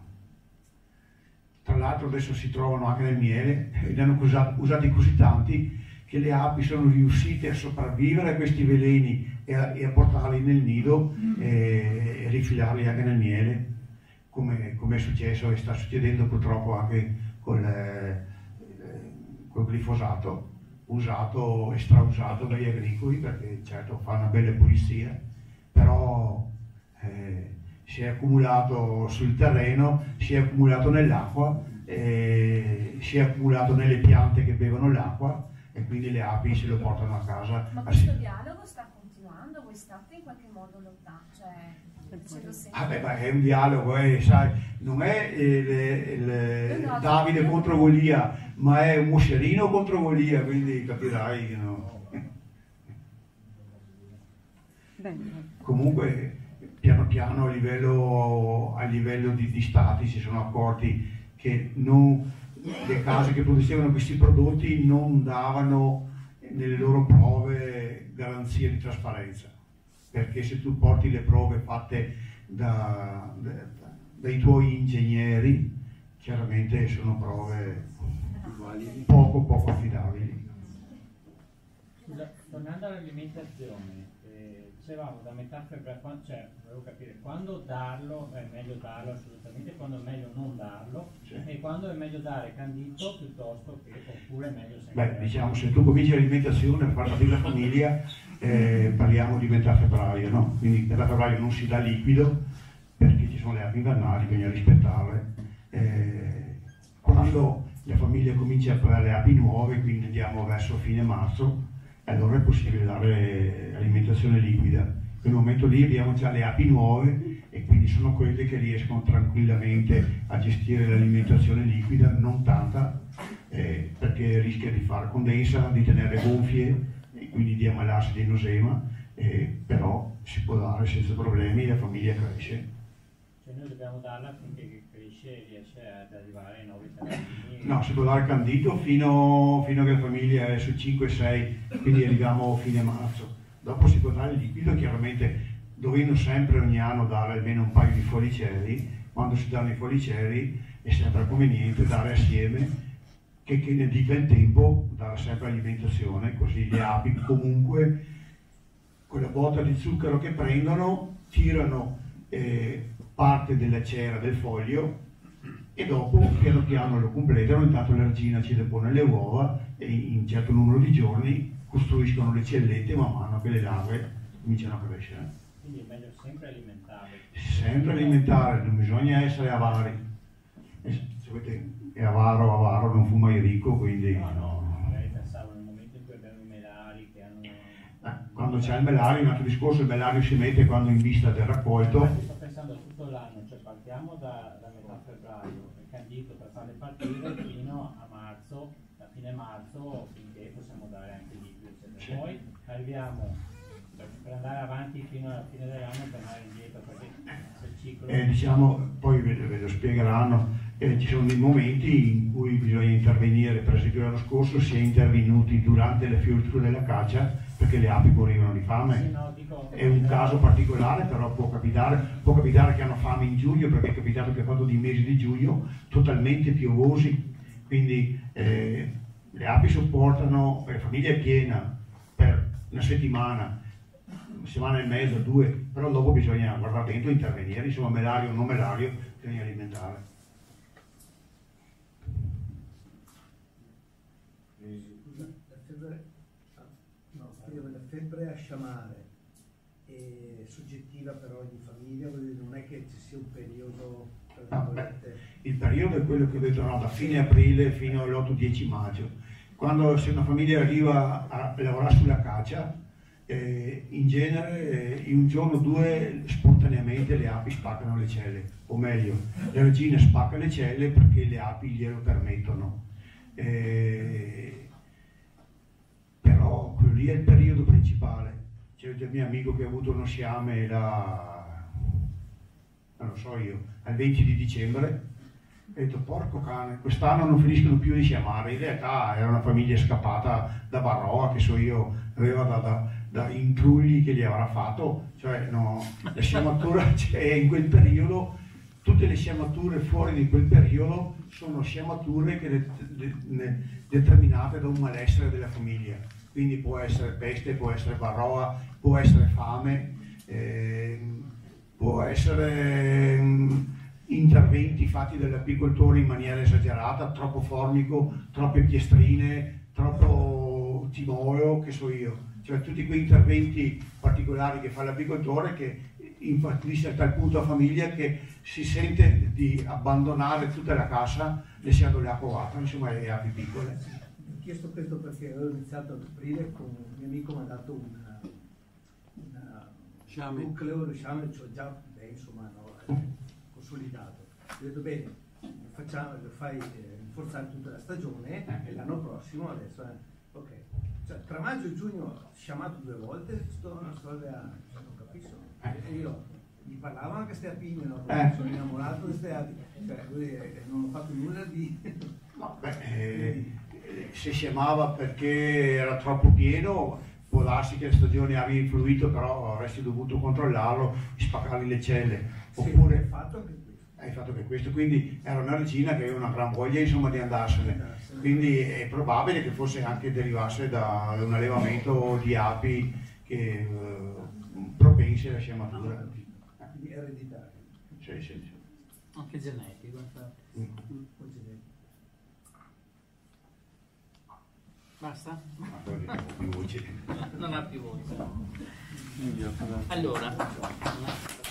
Tra l'altro adesso si trovano anche nel miele e ne hanno usati, usati così tanti che le api sono riuscite a sopravvivere a questi veleni e a, e a portarli nel nido e, e rifilarli anche nel miele, come, come è successo e sta succedendo purtroppo anche col, eh, col glifosato, usato e strausato dagli agricoli, perché certo fa una bella pulizia, però eh, si è accumulato sul terreno, si è accumulato nell'acqua, eh, si è accumulato nelle piante che bevono l'acqua e quindi le api se lo portano a casa. Ma questo dialogo sta continuando? Voi state in qualche modo lottando? Cioè, ce lo sentite? Ah beh, beh, è un dialogo, eh, sai, non è il, il, il Davide contro Golia, ma è un moscerino contro Golia, quindi capirai che no. Comunque piano piano a livello, a livello di, di stati si sono accorti che non, le case che producevano questi prodotti non davano nelle loro prove garanzia di trasparenza, perché se tu porti le prove fatte da, da, dai tuoi ingegneri, chiaramente sono prove poco poco affidabili. Scusa, tornando all'alimentazione, eh, dicevamo da metà febbraio, cioè volevo capire quando darlo, è meglio darlo assolutamente, quando è meglio non darlo, sì. E quando è meglio dare candito piuttosto che, oppure è meglio sempre. Beh, diciamo, se tu cominci l'alimentazione per far partire la famiglia, eh, parliamo di metà febbraio, no? Quindi metà febbraio non si dà liquido, perché ci sono le api invernali, bisogna rispettarle. Eh, quando la famiglia comincia a fare le api nuove, quindi andiamo verso fine marzo, allora è possibile dare alimentazione liquida. In quel momento lì abbiamo già le api nuove e quindi sono quelle che riescono tranquillamente a gestire l'alimentazione liquida, non tanta, eh, perché rischia di fare condensa, di tenere gonfie e quindi di ammalarsi di nosema, eh, però si può dare senza problemi, la famiglia cresce. Cioè noi dobbiamo darla finché cresce e riesce ad arrivare ai nuovi termini? No, si può dare candito fino, fino a che la famiglia è su cinque sei, quindi arriviamo a fine marzo. Dopo si può dare il liquido, chiaramente dovendo sempre ogni anno dare almeno un paio di folicelli. Quando si danno i folicelli è sempre conveniente dare assieme, che, che ne dica il tempo, dare sempre alimentazione, così le api comunque quella botta di zucchero che prendono tirano eh, parte della cera del foglio e dopo piano piano lo completano. Intanto la regina ci depone le uova e in un certo numero di giorni costruiscono le cellette man mano che le larve cominciano a crescere. Quindi è meglio sempre alimentare. Sempre alimentare, non bisogna essere avari. E, è avaro, avaro, non fu mai ricco, quindi no. no. Magari pensavo nel momento in cui abbiamo i melari che hanno... Eh, quando c'è il melario, un altro discorso, il melario si mette quando in vista del raccolto. Infatti sto pensando tutto l'anno, cioè partiamo da, da metà febbraio, il candito per farle partire fino a marzo, da fine marzo, finché possiamo dare anche il liquido, eccetera. Sì. Poi arriviamo per, per andare avanti fino alla fine dell'anno, per andare indietro, perché se il ciclo... Eh, diciamo, poi ve, ve lo spiegheranno, eh, ci sono dei momenti in cui bisogna intervenire. Per esempio l'anno scorso si è intervenuti durante la fioritura della caccia perché le api morivano di fame. Sì, no, dico, è un caso particolare, però può capitare, può capitare che hanno fame in giugno, perché è capitato che ha fatto dei mesi di giugno totalmente piovosi, quindi eh, le api sopportano, la famiglia è piena per una settimana, una settimana e mezza, due, però dopo bisogna guardare dentro e intervenire, insomma melario o non melario bisogna alimentare. La febbre a sciamare è soggettiva per ogni famiglia, non è che ci sia un periodo, no, beh, il periodo è quello che ho detto, no, da fine aprile fino all'otto dieci maggio. Quando se una famiglia arriva a lavorare sulla caccia, eh, in genere eh, in un giorno o due spontaneamente le api spaccano le celle, o meglio, la regina spacca le celle perché le api glielo permettono. Eh, però quello lì è il periodo principale. C'è il mio amico che ha avuto uno sciame la, non lo so io, al venti di dicembre, ho detto porco cane, quest'anno non finiscono più di sciamare. In realtà era una famiglia scappata da Barroa, che so io, aveva da, da, da intrugli che gli avrà fatto, cioè no, la sciamatura cioè, in quel periodo, tutte le sciamature fuori di quel periodo sono sciamature che de, de, de, determinate da un malessere della famiglia, quindi può essere peste, può essere varroa, può essere fame, eh, può essere um, interventi fatti dall'apicoltore in maniera esagerata, troppo formico, troppe piestrine, troppo timoleo, che so io, cioè tutti quei interventi particolari che fa l'apicoltore che infastidisce a tal punto la famiglia che si sente di abbandonare tutta la casa lasciando le acquavate, insomma le api piccole. Ho chiesto questo perché avevo iniziato ad aprire con un mio amico, mi ha dato una, una un nucleo di sciame, cioè già beh, insomma no, consolidato. Ho detto bene, facciamo, lo fai eh, rinforzare tutta la stagione e l'anno prossimo adesso eh, ok. Cioè, tra maggio e giugno ho sciamato due volte, sto una storia, cioè, non capisco. E io gli parlavo anche queste apine, no? Eh. Sono innamorato di queste api, cioè, lui, eh, non ho fatto nulla di... No, beh, eh, se sciamava perché era troppo pieno, può darsi che le stagioni abbia influito, però avresti dovuto controllarlo e spaccargli le celle. Oppure, sì, hai fatto anche questo. Hai fatto anche questo, quindi era una regina che aveva una gran voglia insomma di andarsene, quindi è probabile che fosse anche derivasse da un allevamento di api che eh, propense alla sciamatura. Quindi ereditario. Sì, sì, sì. Anche genetico, infatti. Mm. Basta? Non ha più voce. Non ha più voce. Allora.